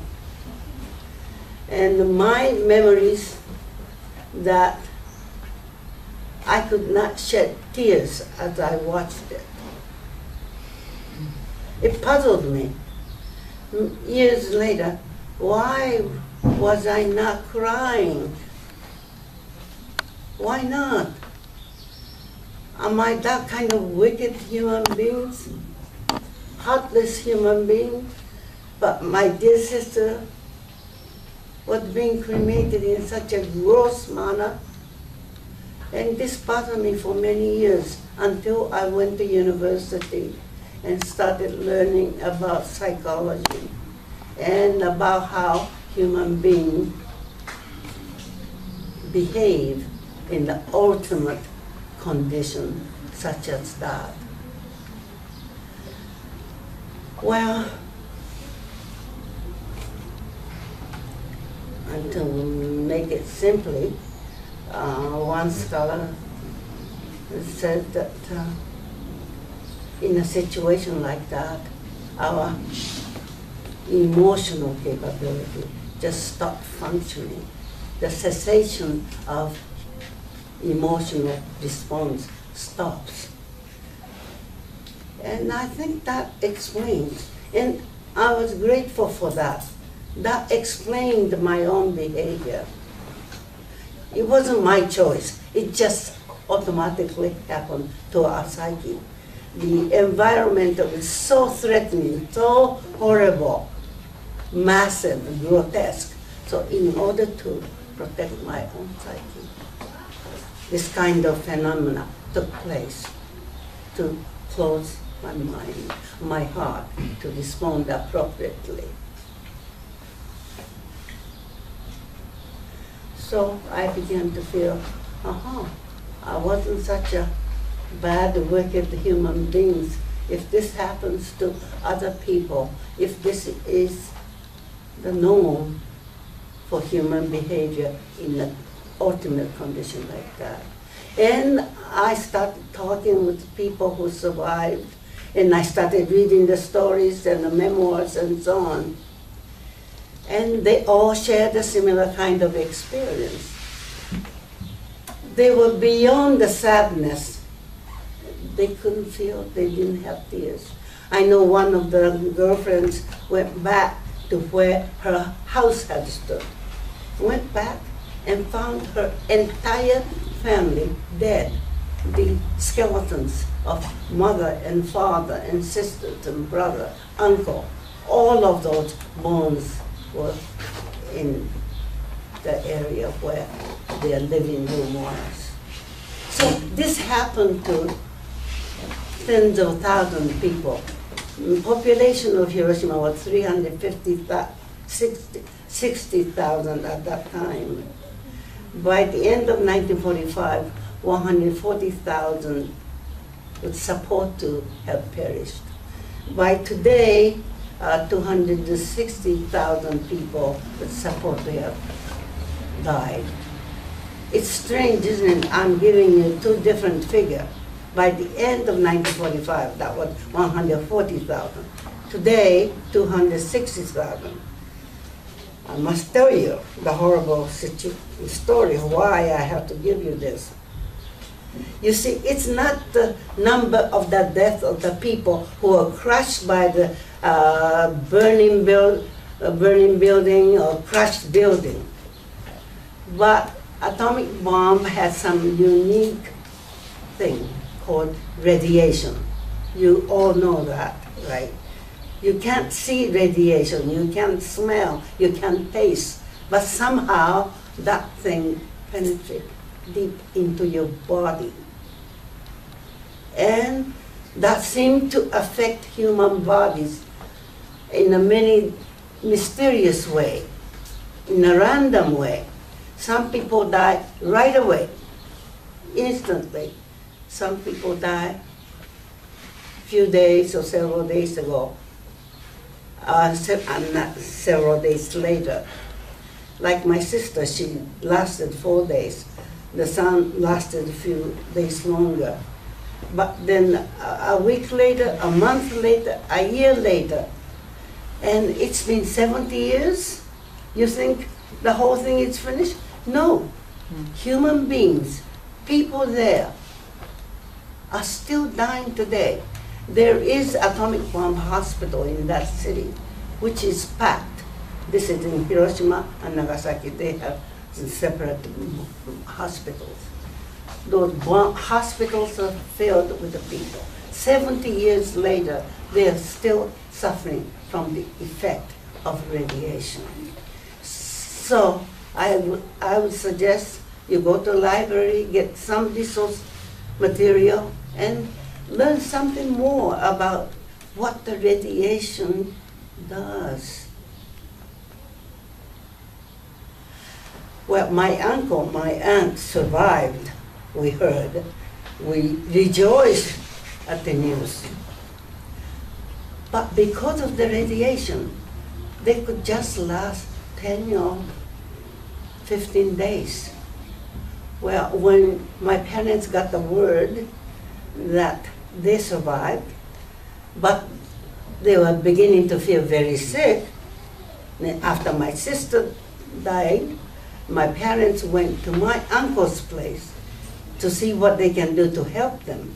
J: And my memories that I could not shed tears as I watched it. It puzzled me. Years later, why was I not crying? Why not? Am I that kind of wicked human being? Heartless human being? But my dear sister was being cremated in such a gross manner. And this bothered me for many years until I went to university and started learning about psychology and about how human beings behave in the ultimate condition such as that. Well, and to make it simply, uh, one scholar said that uh, in a situation like that, our emotional capability just stopped functioning. The cessation of emotional response stops. And I think that explains, and I was grateful for that. That explained my own behavior. It wasn't my choice. It just automatically happened to our psyche. The environment was so threatening, so horrible, massive, grotesque. So in order to protect my own psyche, this kind of phenomena took place to close my mind, my heart, to respond appropriately. So I began to feel, uh-huh, I wasn't such a bad, wicked human being if this happens to other people, if this is the norm for human behavior in an ultimate condition like that. And I started talking with people who survived, and I started reading the stories and the memoirs and so on. And they all shared a similar kind of experience. They were beyond the sadness. They couldn't feel, they didn't have tears. I know one of the girlfriends went back to where her house had stood, went back and found her entire family dead. The skeletons of mother and father and sisters and brother, uncle, all of those bones were in the area where their living room was. So this happened to tens of thousands of people. The population of Hiroshima was three hundred fifty, sixty thousand at that time. By the end of nineteen forty-five, one hundred forty thousand would support to have perished. By today, uh, two hundred sixty thousand people would support to have died. It's strange, isn't it? I'm giving you two different figures. By the end of nineteen forty-five, that was one hundred forty thousand. Today, two hundred sixty thousand. I must tell you the horrible situ story of why I have to give you this. You see, it's not the number of the death of the people who are crushed by the uh, burning, build, uh, burning building or crushed building. But atomic bomb has some unique thing called radiation. You all know that, right? You can't see radiation, you can't smell, you can't taste, but somehow that thing penetrates deep into your body. And that seemed to affect human bodies in a many mysterious way, in a random way. Some people die right away, instantly. Some people die a few days or several days ago, uh, several days later. Like my sister, she lasted four days. The son lasted a few days longer. But then a week later, a month later, a year later, and it's been seventy years, you think the whole thing is finished? No. Mm. Human beings, people there, are still dying today. There is atomic bomb hospital in that city, which is packed. This is in Hiroshima and Nagasaki. They have separate hospitals. Those hospitals are filled with the people. seventy years later, they are still suffering from the effect of radiation. So I would, I would suggest you go to the library, get some resource material, and learn something more about what the radiation does. Well, my uncle, my aunt survived, we heard. We rejoiced at the news. But because of the radiation, they could just last ten or fifteen days. Well, when my parents got the word that they survived, but they were beginning to feel very sick, and after my sister died, my parents went to my uncle's place to see what they can do to help them.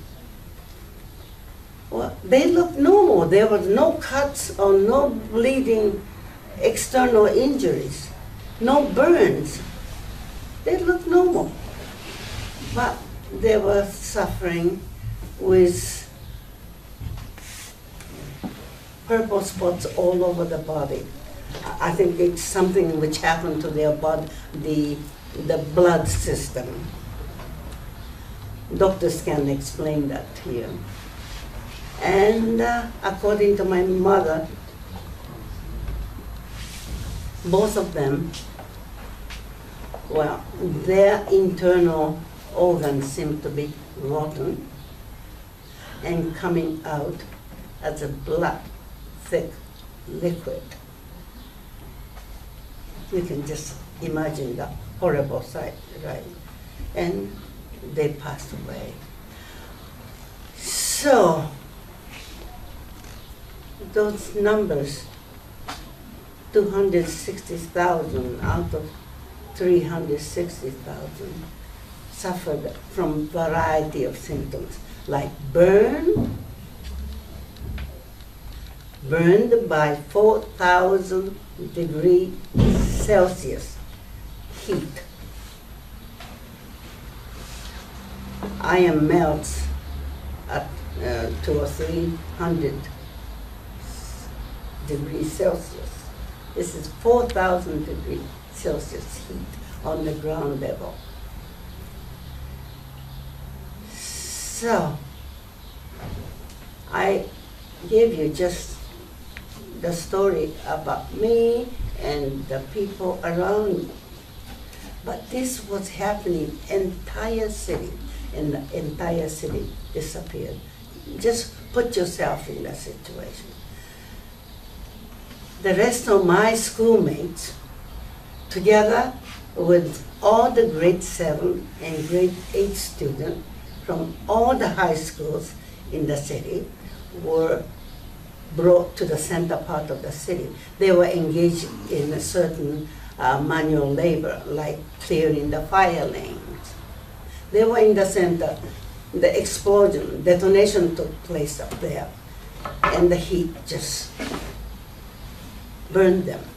J: Well, they looked normal. There was no cuts or no bleeding, external injuries, no burns. They looked normal. But they were suffering with purple spots all over the body. I think it's something which happened to their blood, the, the blood system. Doctors can explain that to you. And uh, according to my mother, both of them, well, their internal organs seem to be rotten and coming out as a black, thick liquid. You can just imagine the horrible sight, right? And they passed away. So, those numbers, two hundred sixty thousand out of three hundred sixty thousand, suffered from variety of symptoms, like burn, burned by four thousand degrees Celsius heat. Iron melts at uh, two or three hundred degrees Celsius. This is four thousand degrees Celsius heat on the ground level. So, I gave you just the story about me and the people around me. But this was happening entire city, and the entire city disappeared. Just put yourself in that situation. The rest of my schoolmates, together with all the grade seven and grade eight students from all the high schools in the city, were brought to the center part of the city. They were engaged in a certain uh, manual labor, like clearing the fire lanes. They were in the center. The explosion, detonation took place up there, and the heat just burned them.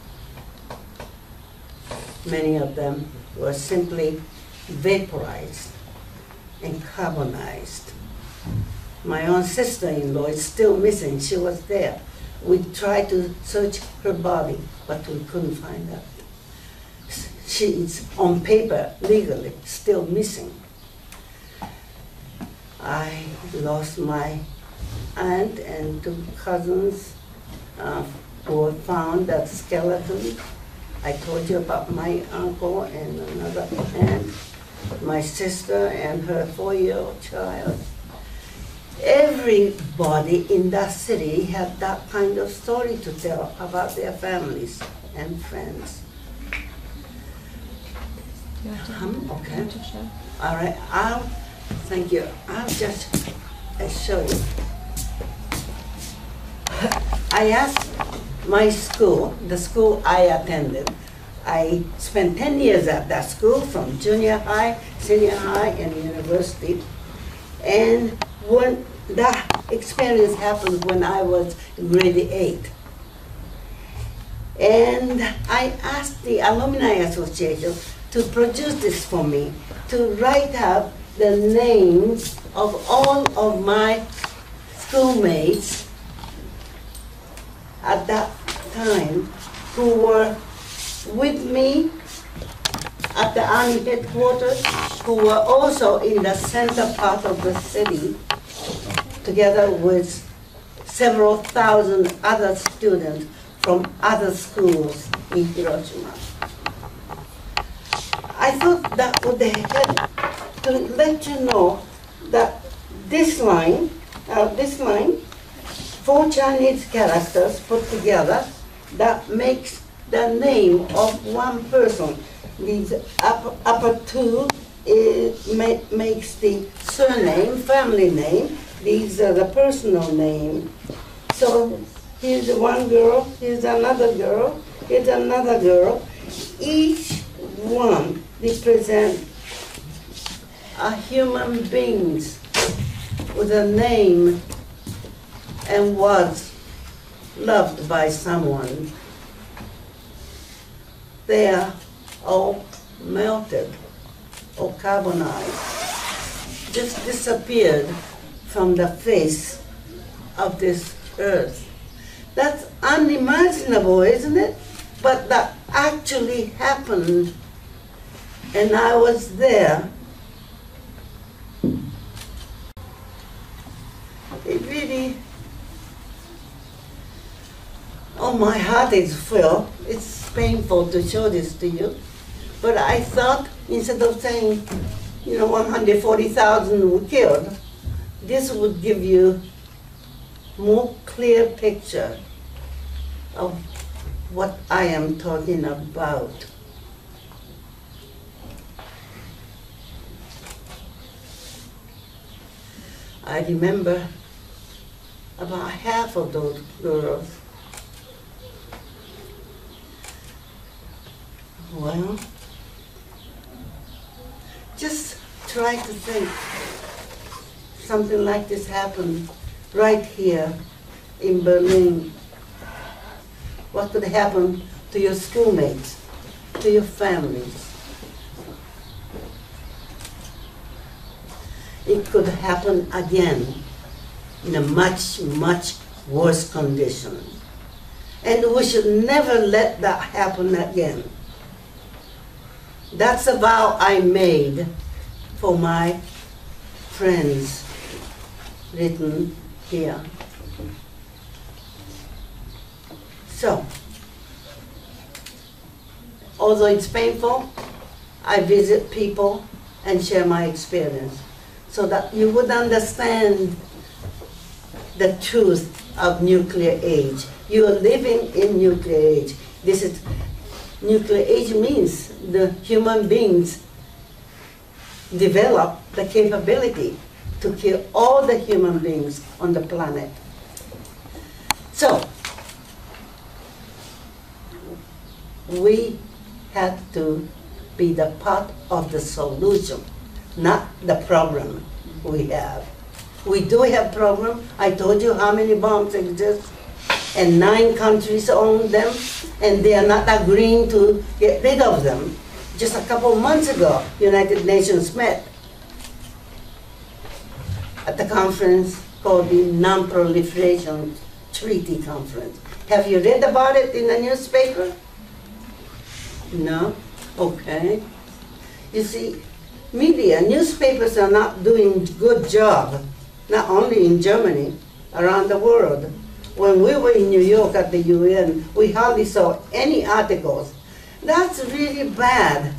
J: Many of them were simply vaporized and carbonized. My own sister-in-law is still missing. She was there. We tried to search her body, but we couldn't find her. She is on paper, legally, still missing. I lost my aunt and two cousins uh, who were found as skeletons. I told you about my uncle and another aunt, my sister and her four-year-old child. Everybody in that city had that kind of story to tell about their families and friends. Um, okay. All right. I'll, thank you. I'll just uh, show you. I asked my school, the school I attended. I spent ten years at that school, from junior high, senior high, and university. And when that experience happened when I was grade eight. And I asked the Alumni Association to produce this for me, to write out the names of all of my schoolmates at that time who were with me at the Army headquarters, who were also in the center part of the city, together with several thousand other students from other schools in Hiroshima. I thought that would help to let you know that this line, uh, this line, four Chinese characters put together, that makes the name of one person. These upper, upper two is, ma makes the surname, family name. These are the personal name. So here's one girl, here's another girl, here's another girl. Each one represents a human being with a name and was loved by someone. They are all melted or carbonized, just disappeared from the face of this earth. That's unimaginable, isn't it? But that actually happened, and I was there. It really, oh, my heart is full. It's painful to show this to you. But I thought, instead of saying, you know, one hundred forty thousand were killed, this would give you more clear picture of what I am talking about. I remember about half of those girls. Well, just try to think something like this happened right here in Berlin. What could happen to your schoolmates, to your families? It could happen again in a much, much worse condition. And we should never let that happen again. That's a vow I made for my friends, written here. So, although it's painful, I visit people and share my experience so that you would understand the truth of nuclear age. You are living in nuclear age. This is, nuclear age means the human beings develop the capability to kill all the human beings on the planet. So, we have to be the part of the solution, not the problem we have. We do have problem. I told you how many bombs exist, and nine countries own them, and they are not agreeing to get rid of them. Just a couple months ago, United Nations met at the conference called the Non-Proliferation Treaty Conference. Have you read about it in the newspaper? No? Okay. You see, media, newspapers are not doing a good job, not only in Germany, around the world. When we were in New York at the U N, we hardly saw any articles. That's really bad.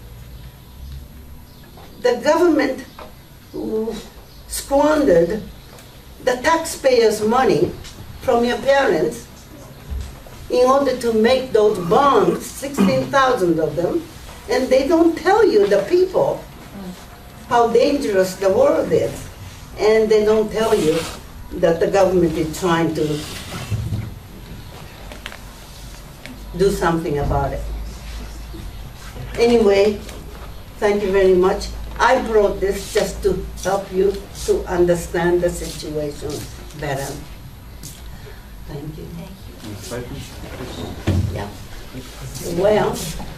J: The government squandered the taxpayers' money from your parents in order to make those bonds, sixteen thousand of them, and they don't tell you, the people, how dangerous the world is. And they don't tell you that the government is trying to do something about it. Anyway, thank you very much. I brought this just to help you to understand the situation better. Thank you.
C: Thank you.
J: Yeah. Well,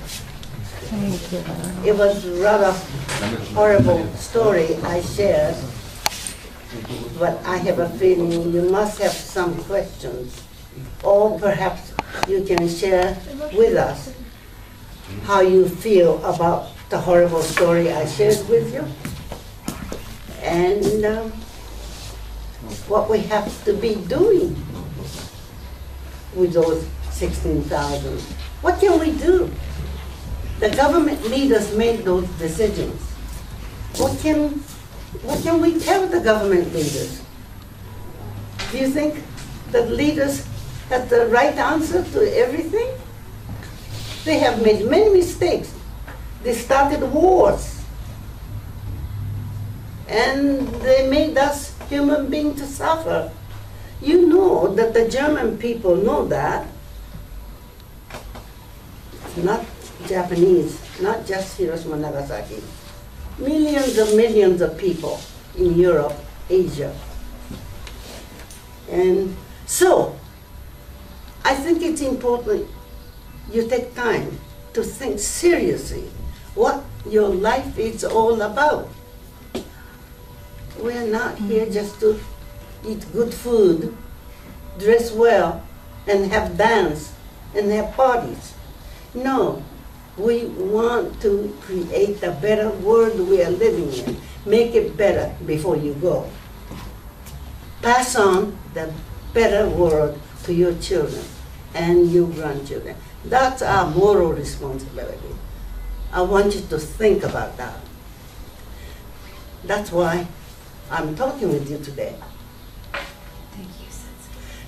J: it was rather horrible story I shared, but I have a feeling you must have some questions, or perhaps you can share with us how you feel about the horrible story I shared with you, and um, what we have to be doing with those sixteen thousand. What can we do? The government leaders made those decisions. What can, what can we tell the government leaders? Do you think the leaders have the right answer to everything? They have made many mistakes. They started wars. And they made us human beings to suffer. You know that the German people know that. It's not Japanese, not just Hiroshima, Nagasaki. Millions and millions of people in Europe, Asia. And so, I think it's important you take time to think seriously what your life is all about. We're not here just to eat good food, dress well, and have dance, and have parties. No, we want to create a better world we are living in. Make it better before you go. Pass on the better world to your children and your grandchildren. That's our moral responsibility. I want you to think about that. That's why I'm talking with you today.
E: Thank you, Sensei.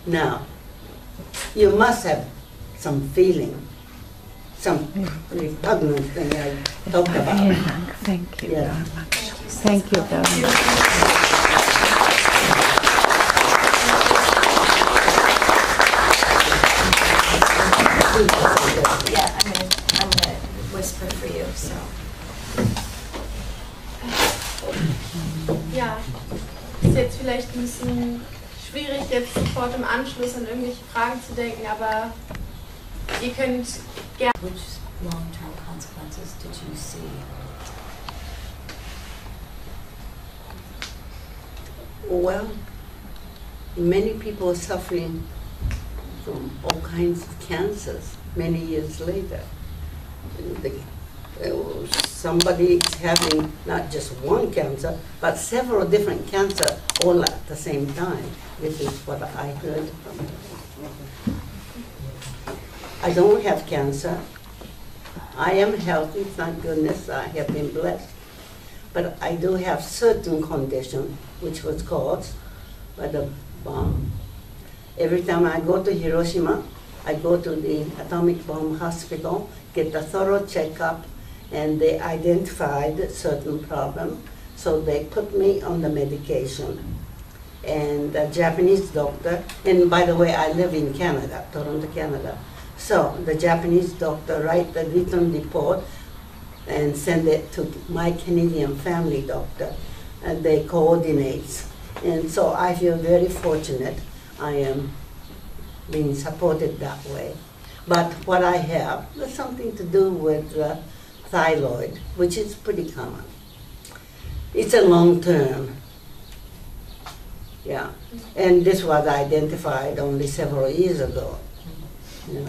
J: Now, you must have some feeling, some repugnant thing I talked about.
K: Yeah, thank you
J: Yeah.
K: very much. Thank you very much.
E: Yeah, I'm gonna, I'm gonna whisper for you, so.
D: Ja, ist jetzt vielleicht ein bisschen schwierig, jetzt sofort im Anschluss an irgendwelche Fragen zu denken, aber ihr könnt gerne.
E: Which long-term consequences did you see?
J: Well, many people are suffering from all kinds of cancers many years later. The, uh, somebody is having not just one cancer, but several different cancers all at the same time. This is what I heard from them. I don't have cancer. I am healthy, thank goodness, I have been blessed. But I do have certain condition which was caused by the bomb. Every time I go to Hiroshima, I go to the atomic bomb hospital, get a thorough checkup, and they identified a certain problem, so they put me on the medication. And the Japanese doctor, and by the way, I live in Canada, Toronto, Canada. So the Japanese doctor write the written report and send it to my Canadian family doctor, and they coordinate. And so I feel very fortunate I am being supported that way. But what I have is something to do with uh, thyroid, which is pretty common. It's a long term. Yeah, and this was identified only several years ago. Yeah.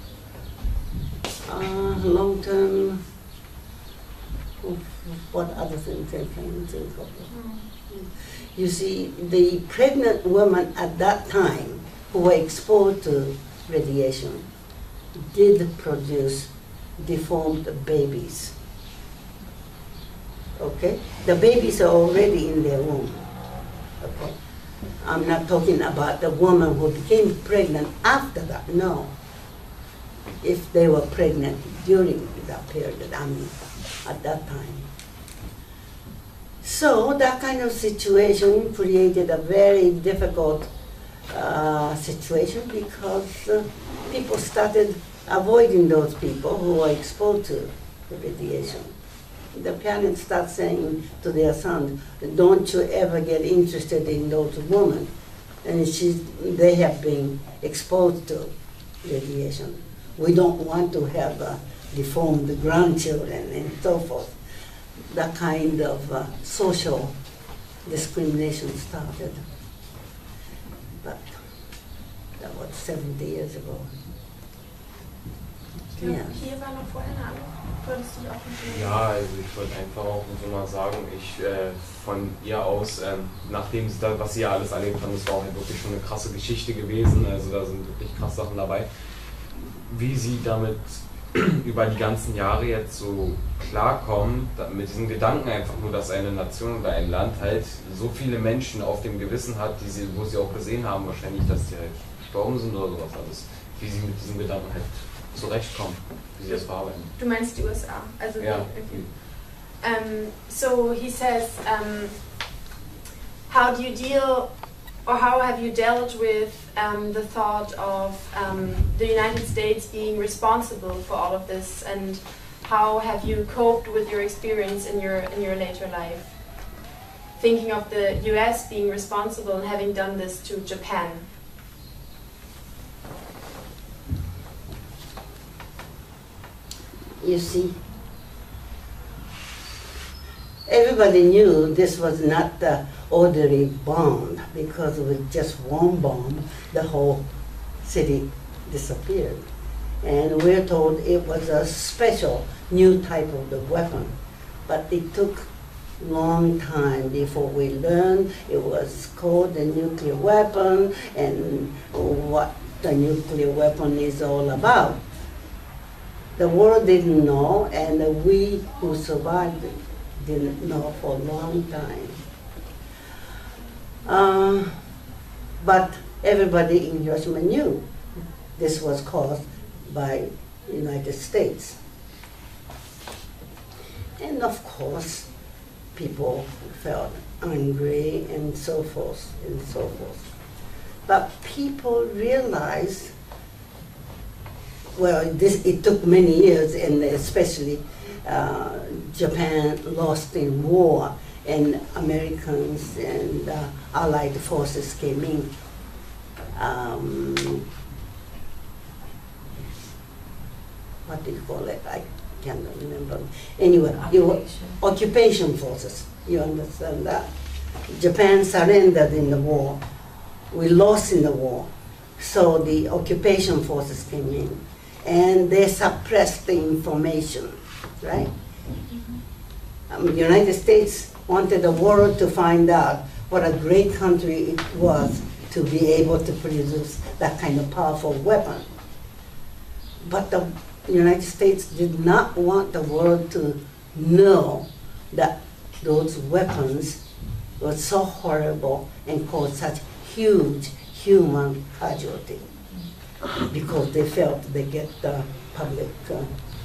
J: Uh, long term, what other things I can think of? You see, the pregnant women at that time who were exposed to radiation did produce deformed babies. Okay? The babies are already in their womb. Okay? I'm not talking about the woman who became pregnant after that, no. If they were pregnant during that period, I mean, at that time. So that kind of situation created a very difficult uh, situation because uh, people started avoiding those people who were exposed to the radiation. The parents start saying to their son, don't you ever get interested in those women. And she's, they have been exposed to radiation. We don't want to have uh, deformed grandchildren and so forth. That kind of uh, social discrimination started. But that was seventy years ago.
D: Ja. Hier war noch vorher eine andere. Würdest du auch nicht?
I: Ja, also ich wollte einfach auch so mal sagen, ich äh, von ihr aus, ähm, nachdem sie da, was sie ja alles erlebt haben, das war auch halt wirklich schon eine krasse Geschichte gewesen, also da sind wirklich krasse Sachen dabei. Wie sie damit über die ganzen Jahre jetzt so klarkommen, mit diesem Gedanken einfach nur, dass eine Nation oder ein Land halt so viele Menschen auf dem Gewissen hat, die sie, wo sie auch gesehen haben wahrscheinlich, dass die halt gestorben sind oder sowas alles, wie sie mit diesem Gedanken halt zurechtkommen, wie sie das verarbeiten.
D: Du meinst die U S A? Also
I: ja.
D: Okay. Um, so he says, um, how do you deal, or how have you dealt with um, the thought of um, the United States being responsible for all of this, and how have you coped with your experience in your in your later life? Thinking of the U S being responsible and having done this to Japan.
J: You see, everybody knew this was not the ordinary bomb because with just one bomb, the whole city disappeared. And we're told it was a special new type of the weapon. But it took a long time before we learned it was called a nuclear weapon and what the nuclear weapon is all about. The world didn't know, and we who survived it didn't know for a long time. Uh, but everybody in Hiroshima knew this was caused by the United States. And of course, people felt angry and so forth and so forth. But people realized, well, this, it took many years, and especially uh, Japan lost in war, and Americans and uh, Allied forces came in. Um, what do you call it? I can't remember. Anyway, you were, occupation forces. You understand that? Japan surrendered in the war. We lost in the war. So the occupation forces came in, and they suppressed the information, right? Um, the United States wanted the world to find out what a great country it was to be able to produce that kind of powerful weapon. But the United States did not want the world to know that those weapons were so horrible and caused such huge human casualty, because they felt they get the public uh,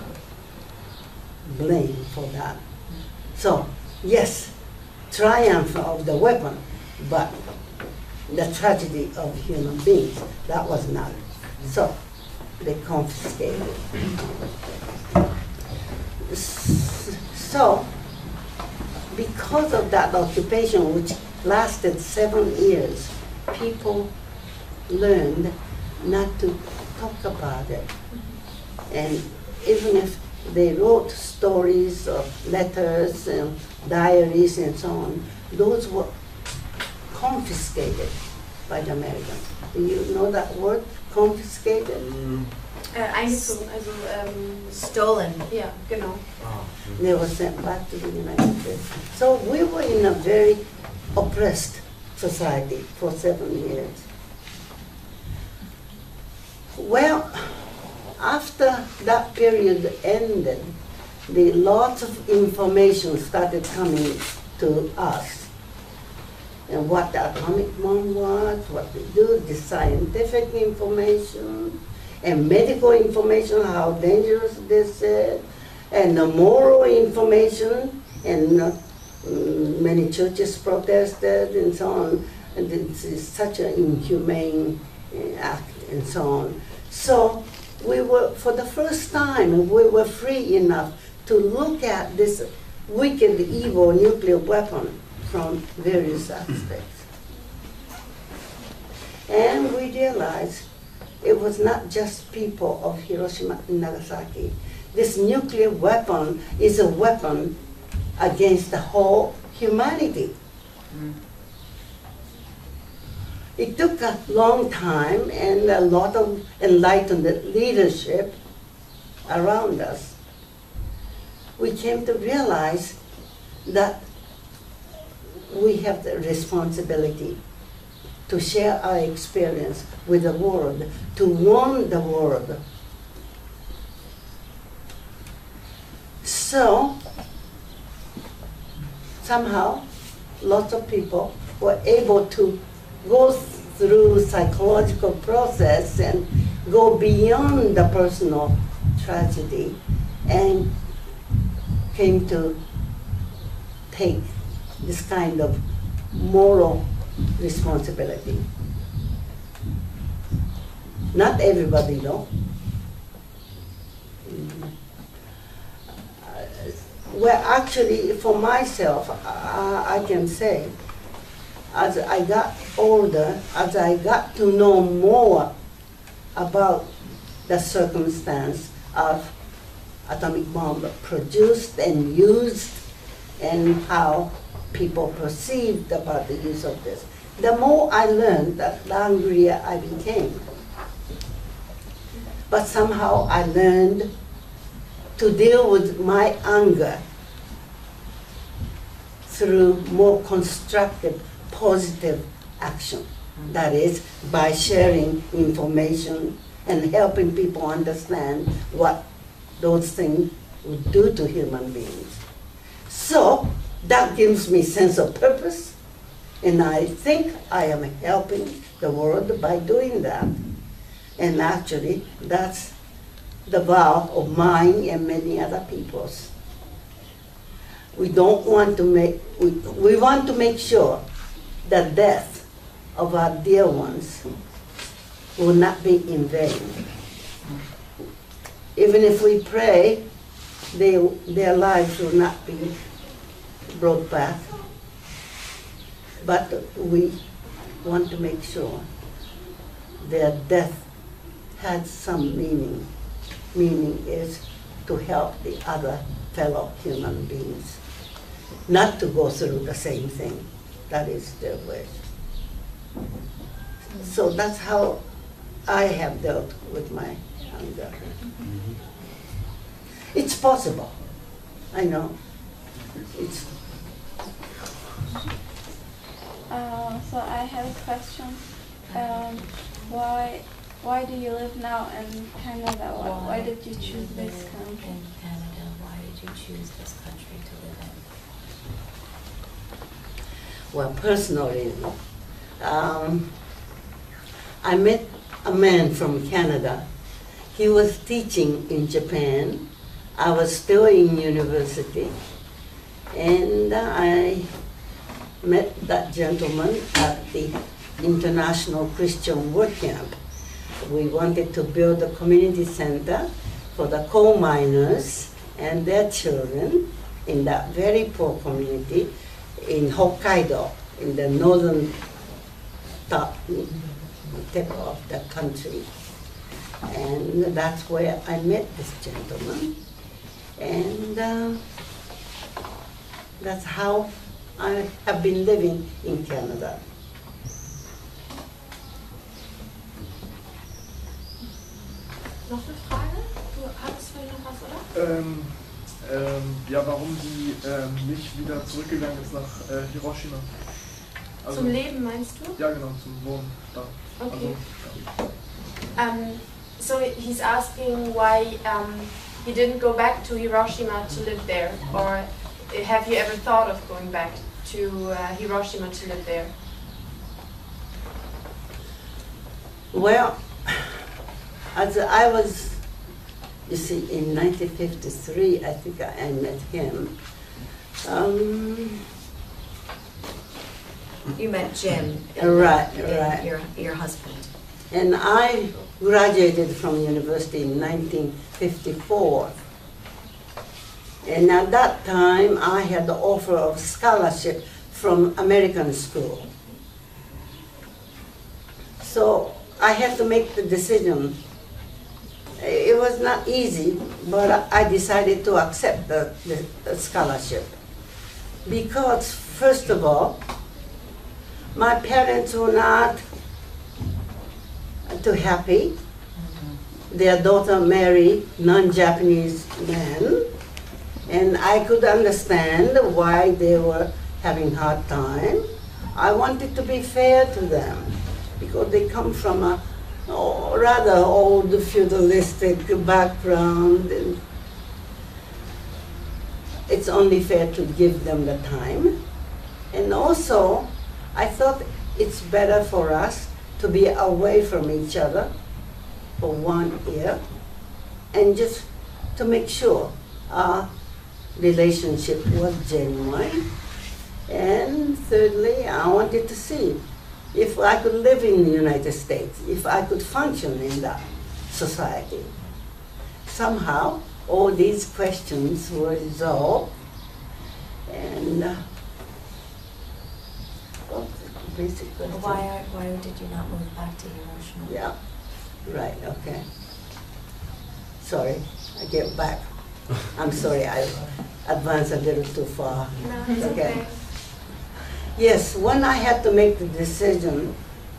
J: blame for that. So, yes, triumph of the weapon, but the tragedy of human beings, that was not. So, they confiscated. So, because of that occupation, which lasted seven years, people learned not to talk about it. And even if they wrote stories or letters and diaries and so on, those were confiscated by the Americans. Do you know that word, confiscated?
D: Mm. Äh, eingezogen, also ähm,
E: stolen.
D: Ja, genau.
J: They were sent back to the United States. So we were in a very oppressed society for seven years. Well, after that period ended, the lots of information started coming to us. And what the atomic bomb was, what we do, the scientific information, and medical information, how dangerous this is, and the moral information, and uh, many churches protested and so on. And this is such an inhumane uh, act and so on. So we were, for the first time, we were free enough to look at this wicked, evil nuclear weapon from various aspects. And we realized it was not just people of Hiroshima and Nagasaki. This nuclear weapon is a weapon against the whole humanity. Mm. It took a long time and a lot of enlightened leadership around us. We came to realize that we have the responsibility to share our experience with the world, to warn the world. So, somehow, lots of people were able to go through psychological process and go beyond the personal tragedy and came to take this kind of moral responsibility. Not everybody, though. Uh, well, actually, for myself, I, I can say, as I got older, as I got to know more about the circumstance of atomic bomb produced and used and how people perceived about the use of this, the more I learned, that the angrier I became. But somehow I learned to deal with my anger through more constructive, positive action. That is, by sharing information and helping people understand what those things would do to human beings. So that gives me sense of purpose And I think I am helping the world by doing that. And actually, that's the vow of mine and many other people's. We don't want to make, we, we want to make sure that death of our dear ones will not be in vain. Even if we pray, they, their lives will not be brought back. But we want to make sure their death had some meaning. Meaning is to help the other fellow human beings, not to go through the same thing. That is their wish. So that's how I have dealt with my anger. It's possible. I know. It's.
H: Uh, so I have a question. Um, why, why do you live now in Canada? Why, why did you choose this country?
L: In Canada, why did you choose this country to live in?
J: Well, personally, um, I met a man from Canada. He was teaching in Japan. I was still in university, and I met that gentleman at the International Christian Work Camp. We wanted to build a community center for the coal miners and their children in that very poor community in Hokkaido, in the northern top tip of the country. And that's where I met this gentleman. And uh, that's how I have been living in Canada.
D: Noch eine Frage? Du hattest vorhin noch was, oder?
M: Ähm, ähm, ja, warum sie ähm, nicht wieder zurückgegangen ist nach äh, Hiroshima. Also,
D: zum Leben meinst du?
M: Ja, genau, zum Wohnen da.
D: Okay.
M: Also, ja.
D: Um, so he's asking why um, he didn't go back to Hiroshima to live there, or have you ever thought of going back to uh, Hiroshima to live there?
J: Well, as I was, you see, in nineteen fifty-three, I think I met him. Um,
E: You met Jim.
J: Right,
E: and
J: right.
E: Your, your husband.
J: And I graduated from university in nineteen fifty-four. And at that time, I had the offer of scholarship from American school. So I had to make the decision. It was not easy, but I decided to accept the, the, the scholarship. Because, first of all, my parents were not too happy. Their daughter married non-Japanese man, and I could understand why they were having a hard time. I wanted to be fair to them because they come from a oh, rather old feudalistic background. And it's only fair to give them the time. And also, I thought it's better for us to be away from each other for one year and just to make sure our relationship was genuine. And thirdly, I wanted to see if I could live in the United States, if I could function in that society. Somehow, all these questions were resolved, and uh, well, basic question.
L: Why, are, why did you not move back to Hiroshima?
J: Yeah, right, okay. Sorry, I get back. I'm sorry, I advanced a little too far.
D: No, it's okay.
J: Yes, when I had to make the decision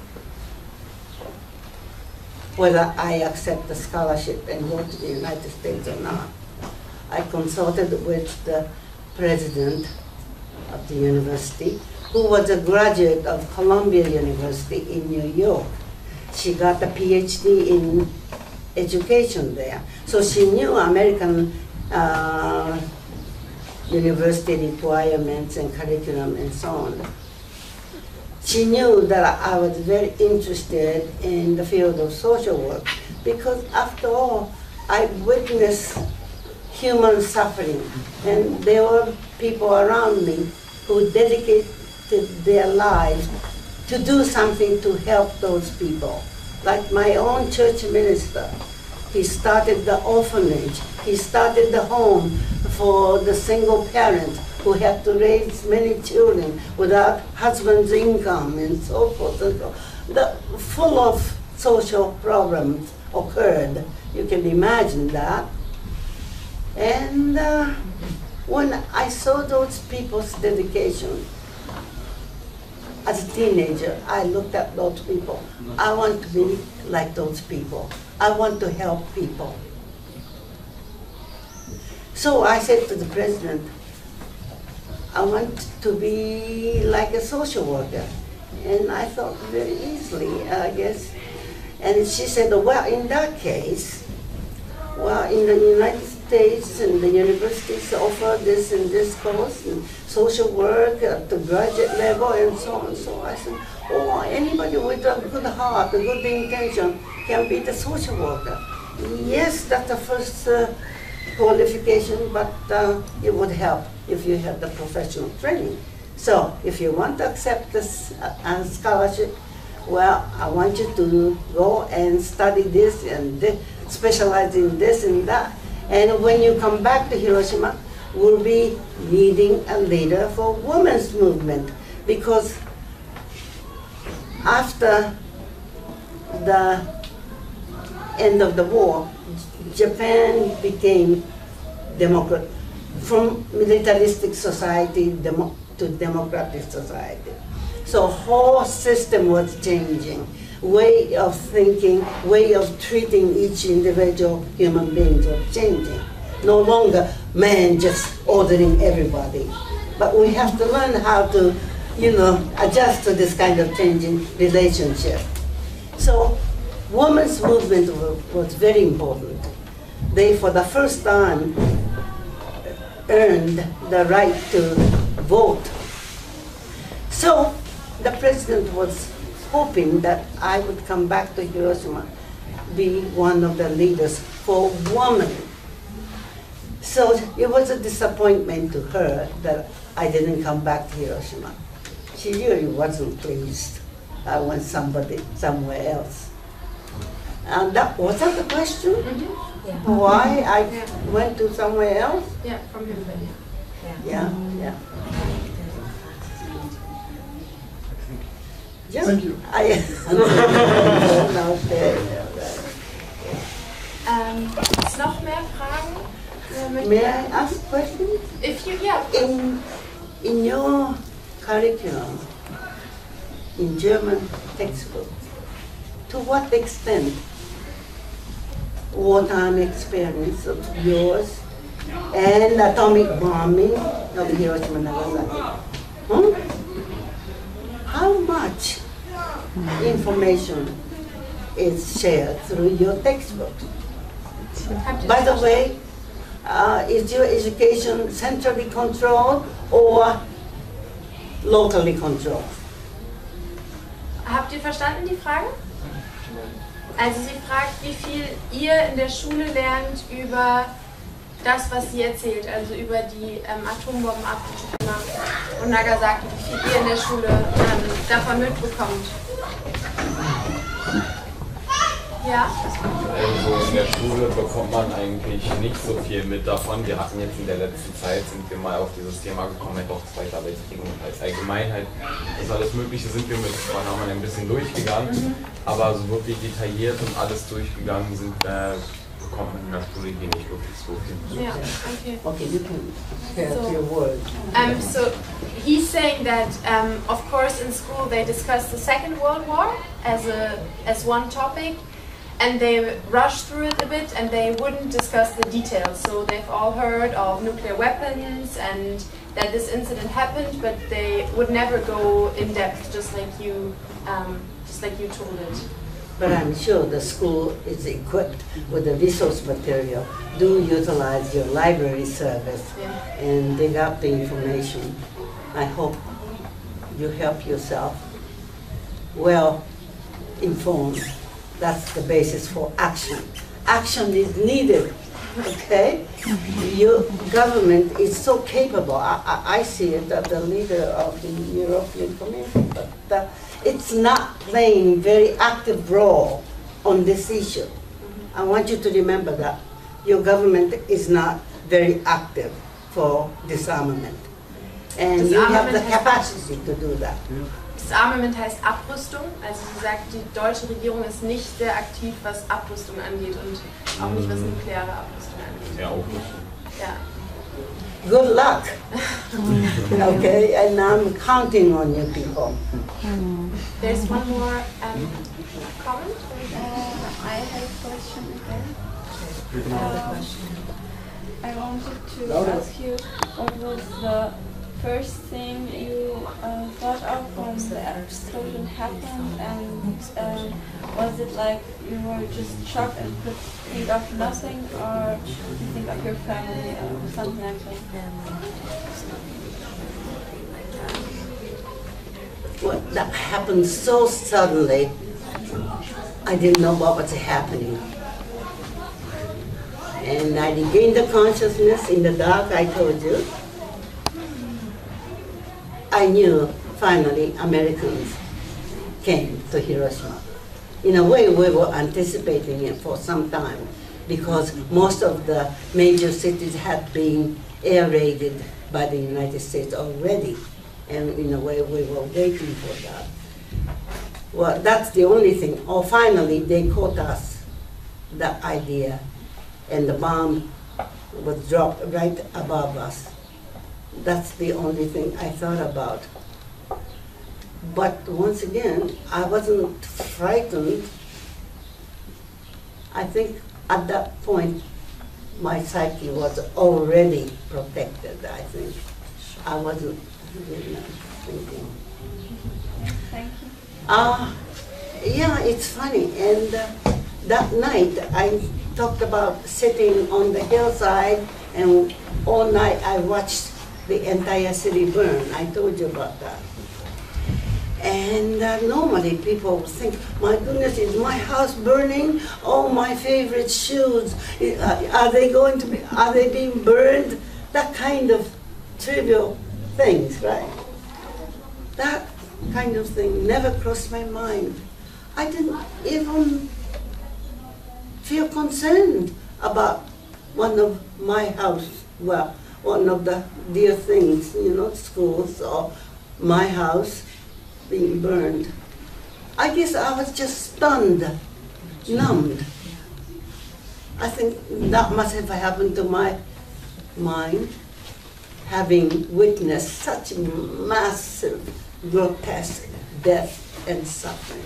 J: whether I accept the scholarship and go to the United States or not, I consulted with the president of the university, who was a graduate of Columbia University in New York. She got a PhD in education there. So she knew American uh, university requirements and curriculum and so on. she knew that I was very interested in the field of social work because after all, I witnessed human suffering, and there were people around me who dedicated their lives to do something to help those people. Like my own church minister, he started the orphanage, he started the home for the single parent who had to raise many children without husband's income and so forth and so on. The, full of social problems occurred. You can imagine that. And uh, when I saw those people's dedication, as a teenager, I looked at those people. I want to be like those people. I want to help people. So I said to the president, I want to be like a social worker. And I thought very easily, I guess. And she said, well, in that case, well, in the United States and the universities offer this and this course, and social work at the graduate level and so on. So I said, oh, anybody with a good heart, a good intention can be the social worker. Yes, that's the first uh, qualification, but uh, it would help if you had the professional training. So if you want to accept this uh, scholarship, well, I want you to go and study this and this, specialize in this and that. And when you come back to Hiroshima, we'll be leading a leader for women's movement, because after the end of the war, Japan became democrat, from militaristic society demo, to democratic society. So whole system was changing. Way of thinking, way of treating each individual human being was changing. No longer man just ordering everybody. But we have to learn how to, you know, adjust to this kind of changing relationship. So women's movement was very important. They, for the first time, earned the right to vote. So the president was hoping that I would come back to Hiroshima, be one of the leaders for women. So it was a disappointment to her that I didn't come back to Hiroshima. She really wasn't pleased. I went somebody somewhere else. And that was that the question? Mm-hmm. Yeah. Why I yeah. went to somewhere else?
D: Yeah, from him.
J: Yeah, yeah. yeah. Ja.
M: Thank you.
J: I,
D: um, gibt's noch mehr Fragen?
J: May I ask questions?
D: If you, yeah.
J: In, in your curriculum, in German textbook, to what extent wartime experience of yours and atomic bombing of Hiroshima and Nagasaki? Hmm? How much information is shared through your textbook? By the way, uh, is your education centrally controlled or locally controlled?
D: Habt ihr verstanden die Frage? Also sie fragt, wie viel ihr in der Schule lernt über das, was sie erzählt, also über die ähm, Atombombenabwürfe und Nagasaki, wie viel ihr in der Schule ähm, davon mitbekommt. Ja?
I: Also in der Schule bekommt man eigentlich nicht so viel mit davon. Wir hatten jetzt in der letzten Zeit, sind wir mal auf dieses Thema gekommen, halt auch Zweiter Weltkrieg und als Allgemeinheit. Das alles Mögliche sind wir mit Vornamen ein bisschen durchgegangen, mhm. aber so wirklich detailliert und alles durchgegangen sind äh, bekommt man in der Schule hier nicht wirklich so viel.
D: Yeah, okay.
J: Okay, you can share
D: So,
J: your words.
D: Um, so he's saying that, um, of course, in school they discuss the Second World War as a as one topic, and they rush through it a bit, and they wouldn't discuss the details. So they've all heard of nuclear weapons and that this incident happened, but they would never go in depth, just like you, um, just like you told it.
J: But I'm sure the school is equipped with the resource material. Do utilize your library service
D: Yeah.
J: and dig up the information. I hope you help yourself, well informed. That's the basis for action. Action is needed, okay? Your government is so capable. I, I, I see it as the leader of the European Community, but uh, it's not playing very active role on this issue. I want you to remember that. Your government is not very active for disarmament. And you have the capacity to do that.
D: Disarmament heißt Abrüstung. Also sie sagt, die deutsche Regierung ist nicht sehr aktiv, was Abrüstung angeht und auch nicht, was nukleare Abrüstung angeht.
I: Ja, Aufrüstung.
D: Ja.
J: Good luck. Okay, and I'm counting on you people.
D: There's one more um, comment.
H: Uh, I have a question again. Uh, I wanted to ask you what was the first thing you uh, thought of when the explosion happened, and um, was it like you were just shocked and could think of nothing, or did you think of your family or something like that?
J: Well, that happened so suddenly, I didn't know what was happening. And I regained the consciousness in the dark, I told you. I knew finally Americans came to Hiroshima. In a way, we were anticipating it for some time because most of the major cities had been air raided by the United States already. And in a way, we were waiting for that. Well, that's the only thing. Oh, finally, they caught us, that idea. And the bomb was dropped right above us. That's the only thing I thought about. But once again, I wasn't frightened. I think at that point, my psyche was already protected, I think. I wasn't really thinking.
H: Thank you.
J: Uh, yeah, it's funny. And uh, that night, I talked about sitting on the hillside, and all night I watched the entire city burn. I told you about that. And uh, normally people think, my goodness, is my house burning? Oh, my favorite shoes, uh, are they going to be, are they being burned? That kind of trivial things, right? That kind of thing never crossed my mind. I didn't even feel concerned about one of my house, well, one of the dear things, you know, schools or my house being burned. I guess I was just stunned, numbed. I think that must have happened to my mind, having witnessed such massive, grotesque death and suffering.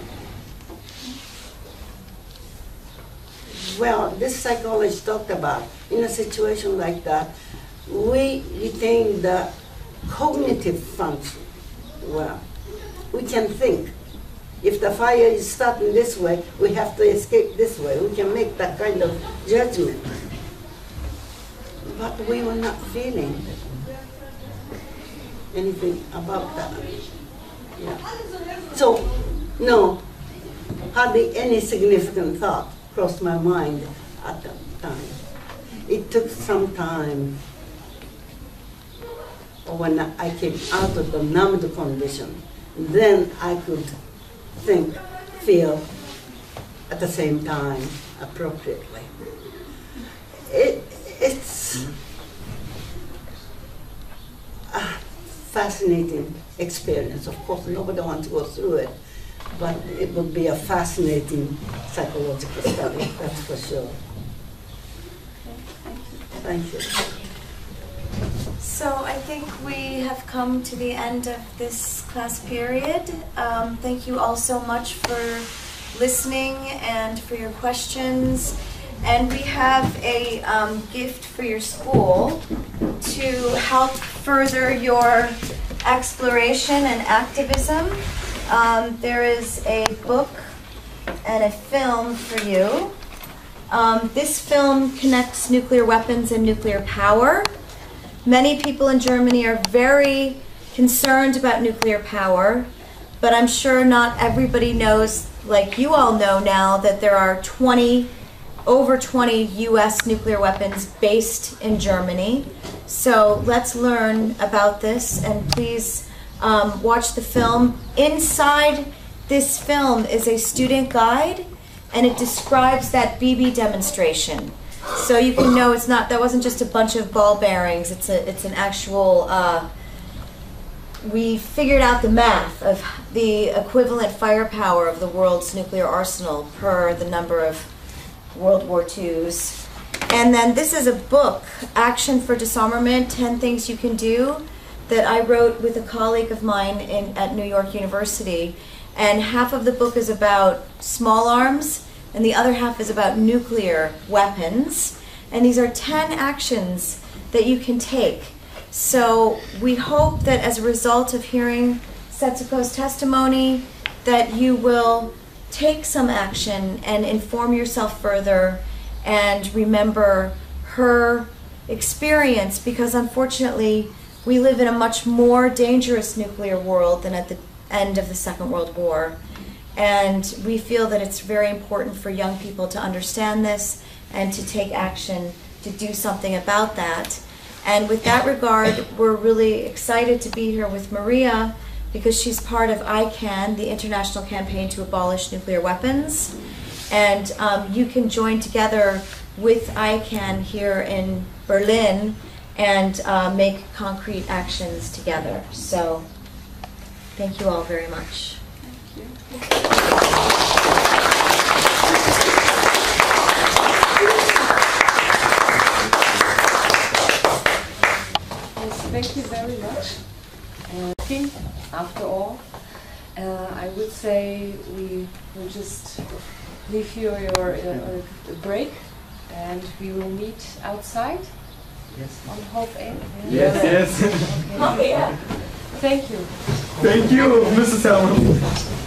J: Well, this psychologist talked about, in a situation like that, we retain the cognitive function. Well, we can think. If the fire is starting this way, we have to escape this way. We can make that kind of judgment. But we were not feeling anything about that. Yeah. So, no, hardly any significant thought crossed my mind at that time. It took some time when I came out of the numbed condition, then I could think, feel at the same time appropriately. It, it's a fascinating experience. Of course, nobody wants to go through it, but it would be a fascinating psychological study, that's for sure. Thank you.
E: So I think we have come to the end of this class period. Um, thank you all so much for listening and for your questions. And we have a um, gift for your school to help further your exploration and activism. Um, there is a book and a film for you. Um, this film connects nuclear weapons and nuclear power. Many people in Germany are very concerned about nuclear power, but I'm sure not everybody knows, like you all know now, that there are twenty, over twenty U S nuclear weapons based in Germany. So let's learn about this, and please um, watch the film. Inside this film is a student guide, and it describes that B B demonstration. So you can know it's not, that wasn't just a bunch of ball bearings, it's, a, it's an actual, uh, we figured out the math of the equivalent firepower of the world's nuclear arsenal per the number of World War Twos. And then this is a book, Action for Disarmament, ten Things You Can Do, that I wrote with a colleague of mine in, at New York University. And half of the book is about small arms, and the other half is about nuclear weapons. And these are ten actions that you can take. So we hope that as a result of hearing Setsuko's testimony, that you will take some action and inform yourself further and remember her experience, because unfortunately we live in a much more dangerous nuclear world than at the end of the Second World War. And we feel that it's very important for young people to understand this and to take action to do something about that. And with that regard, we're really excited to be here with Maria, because she's part of I CAN, the International Campaign to Abolish Nuclear Weapons. And um, you can join together with I CAN here in Berlin and uh, make concrete actions together. So thank you all very much.
H: Thank you. Yes, thank you very much. Uh, after all, uh, I would say we will just leave you your uh, a break, and we will meet outside.
C: Yes.
H: On Hope A.
C: Yes, yes.
H: Okay. Oh, yeah. Thank you.
C: Thank you, Missus Hellman.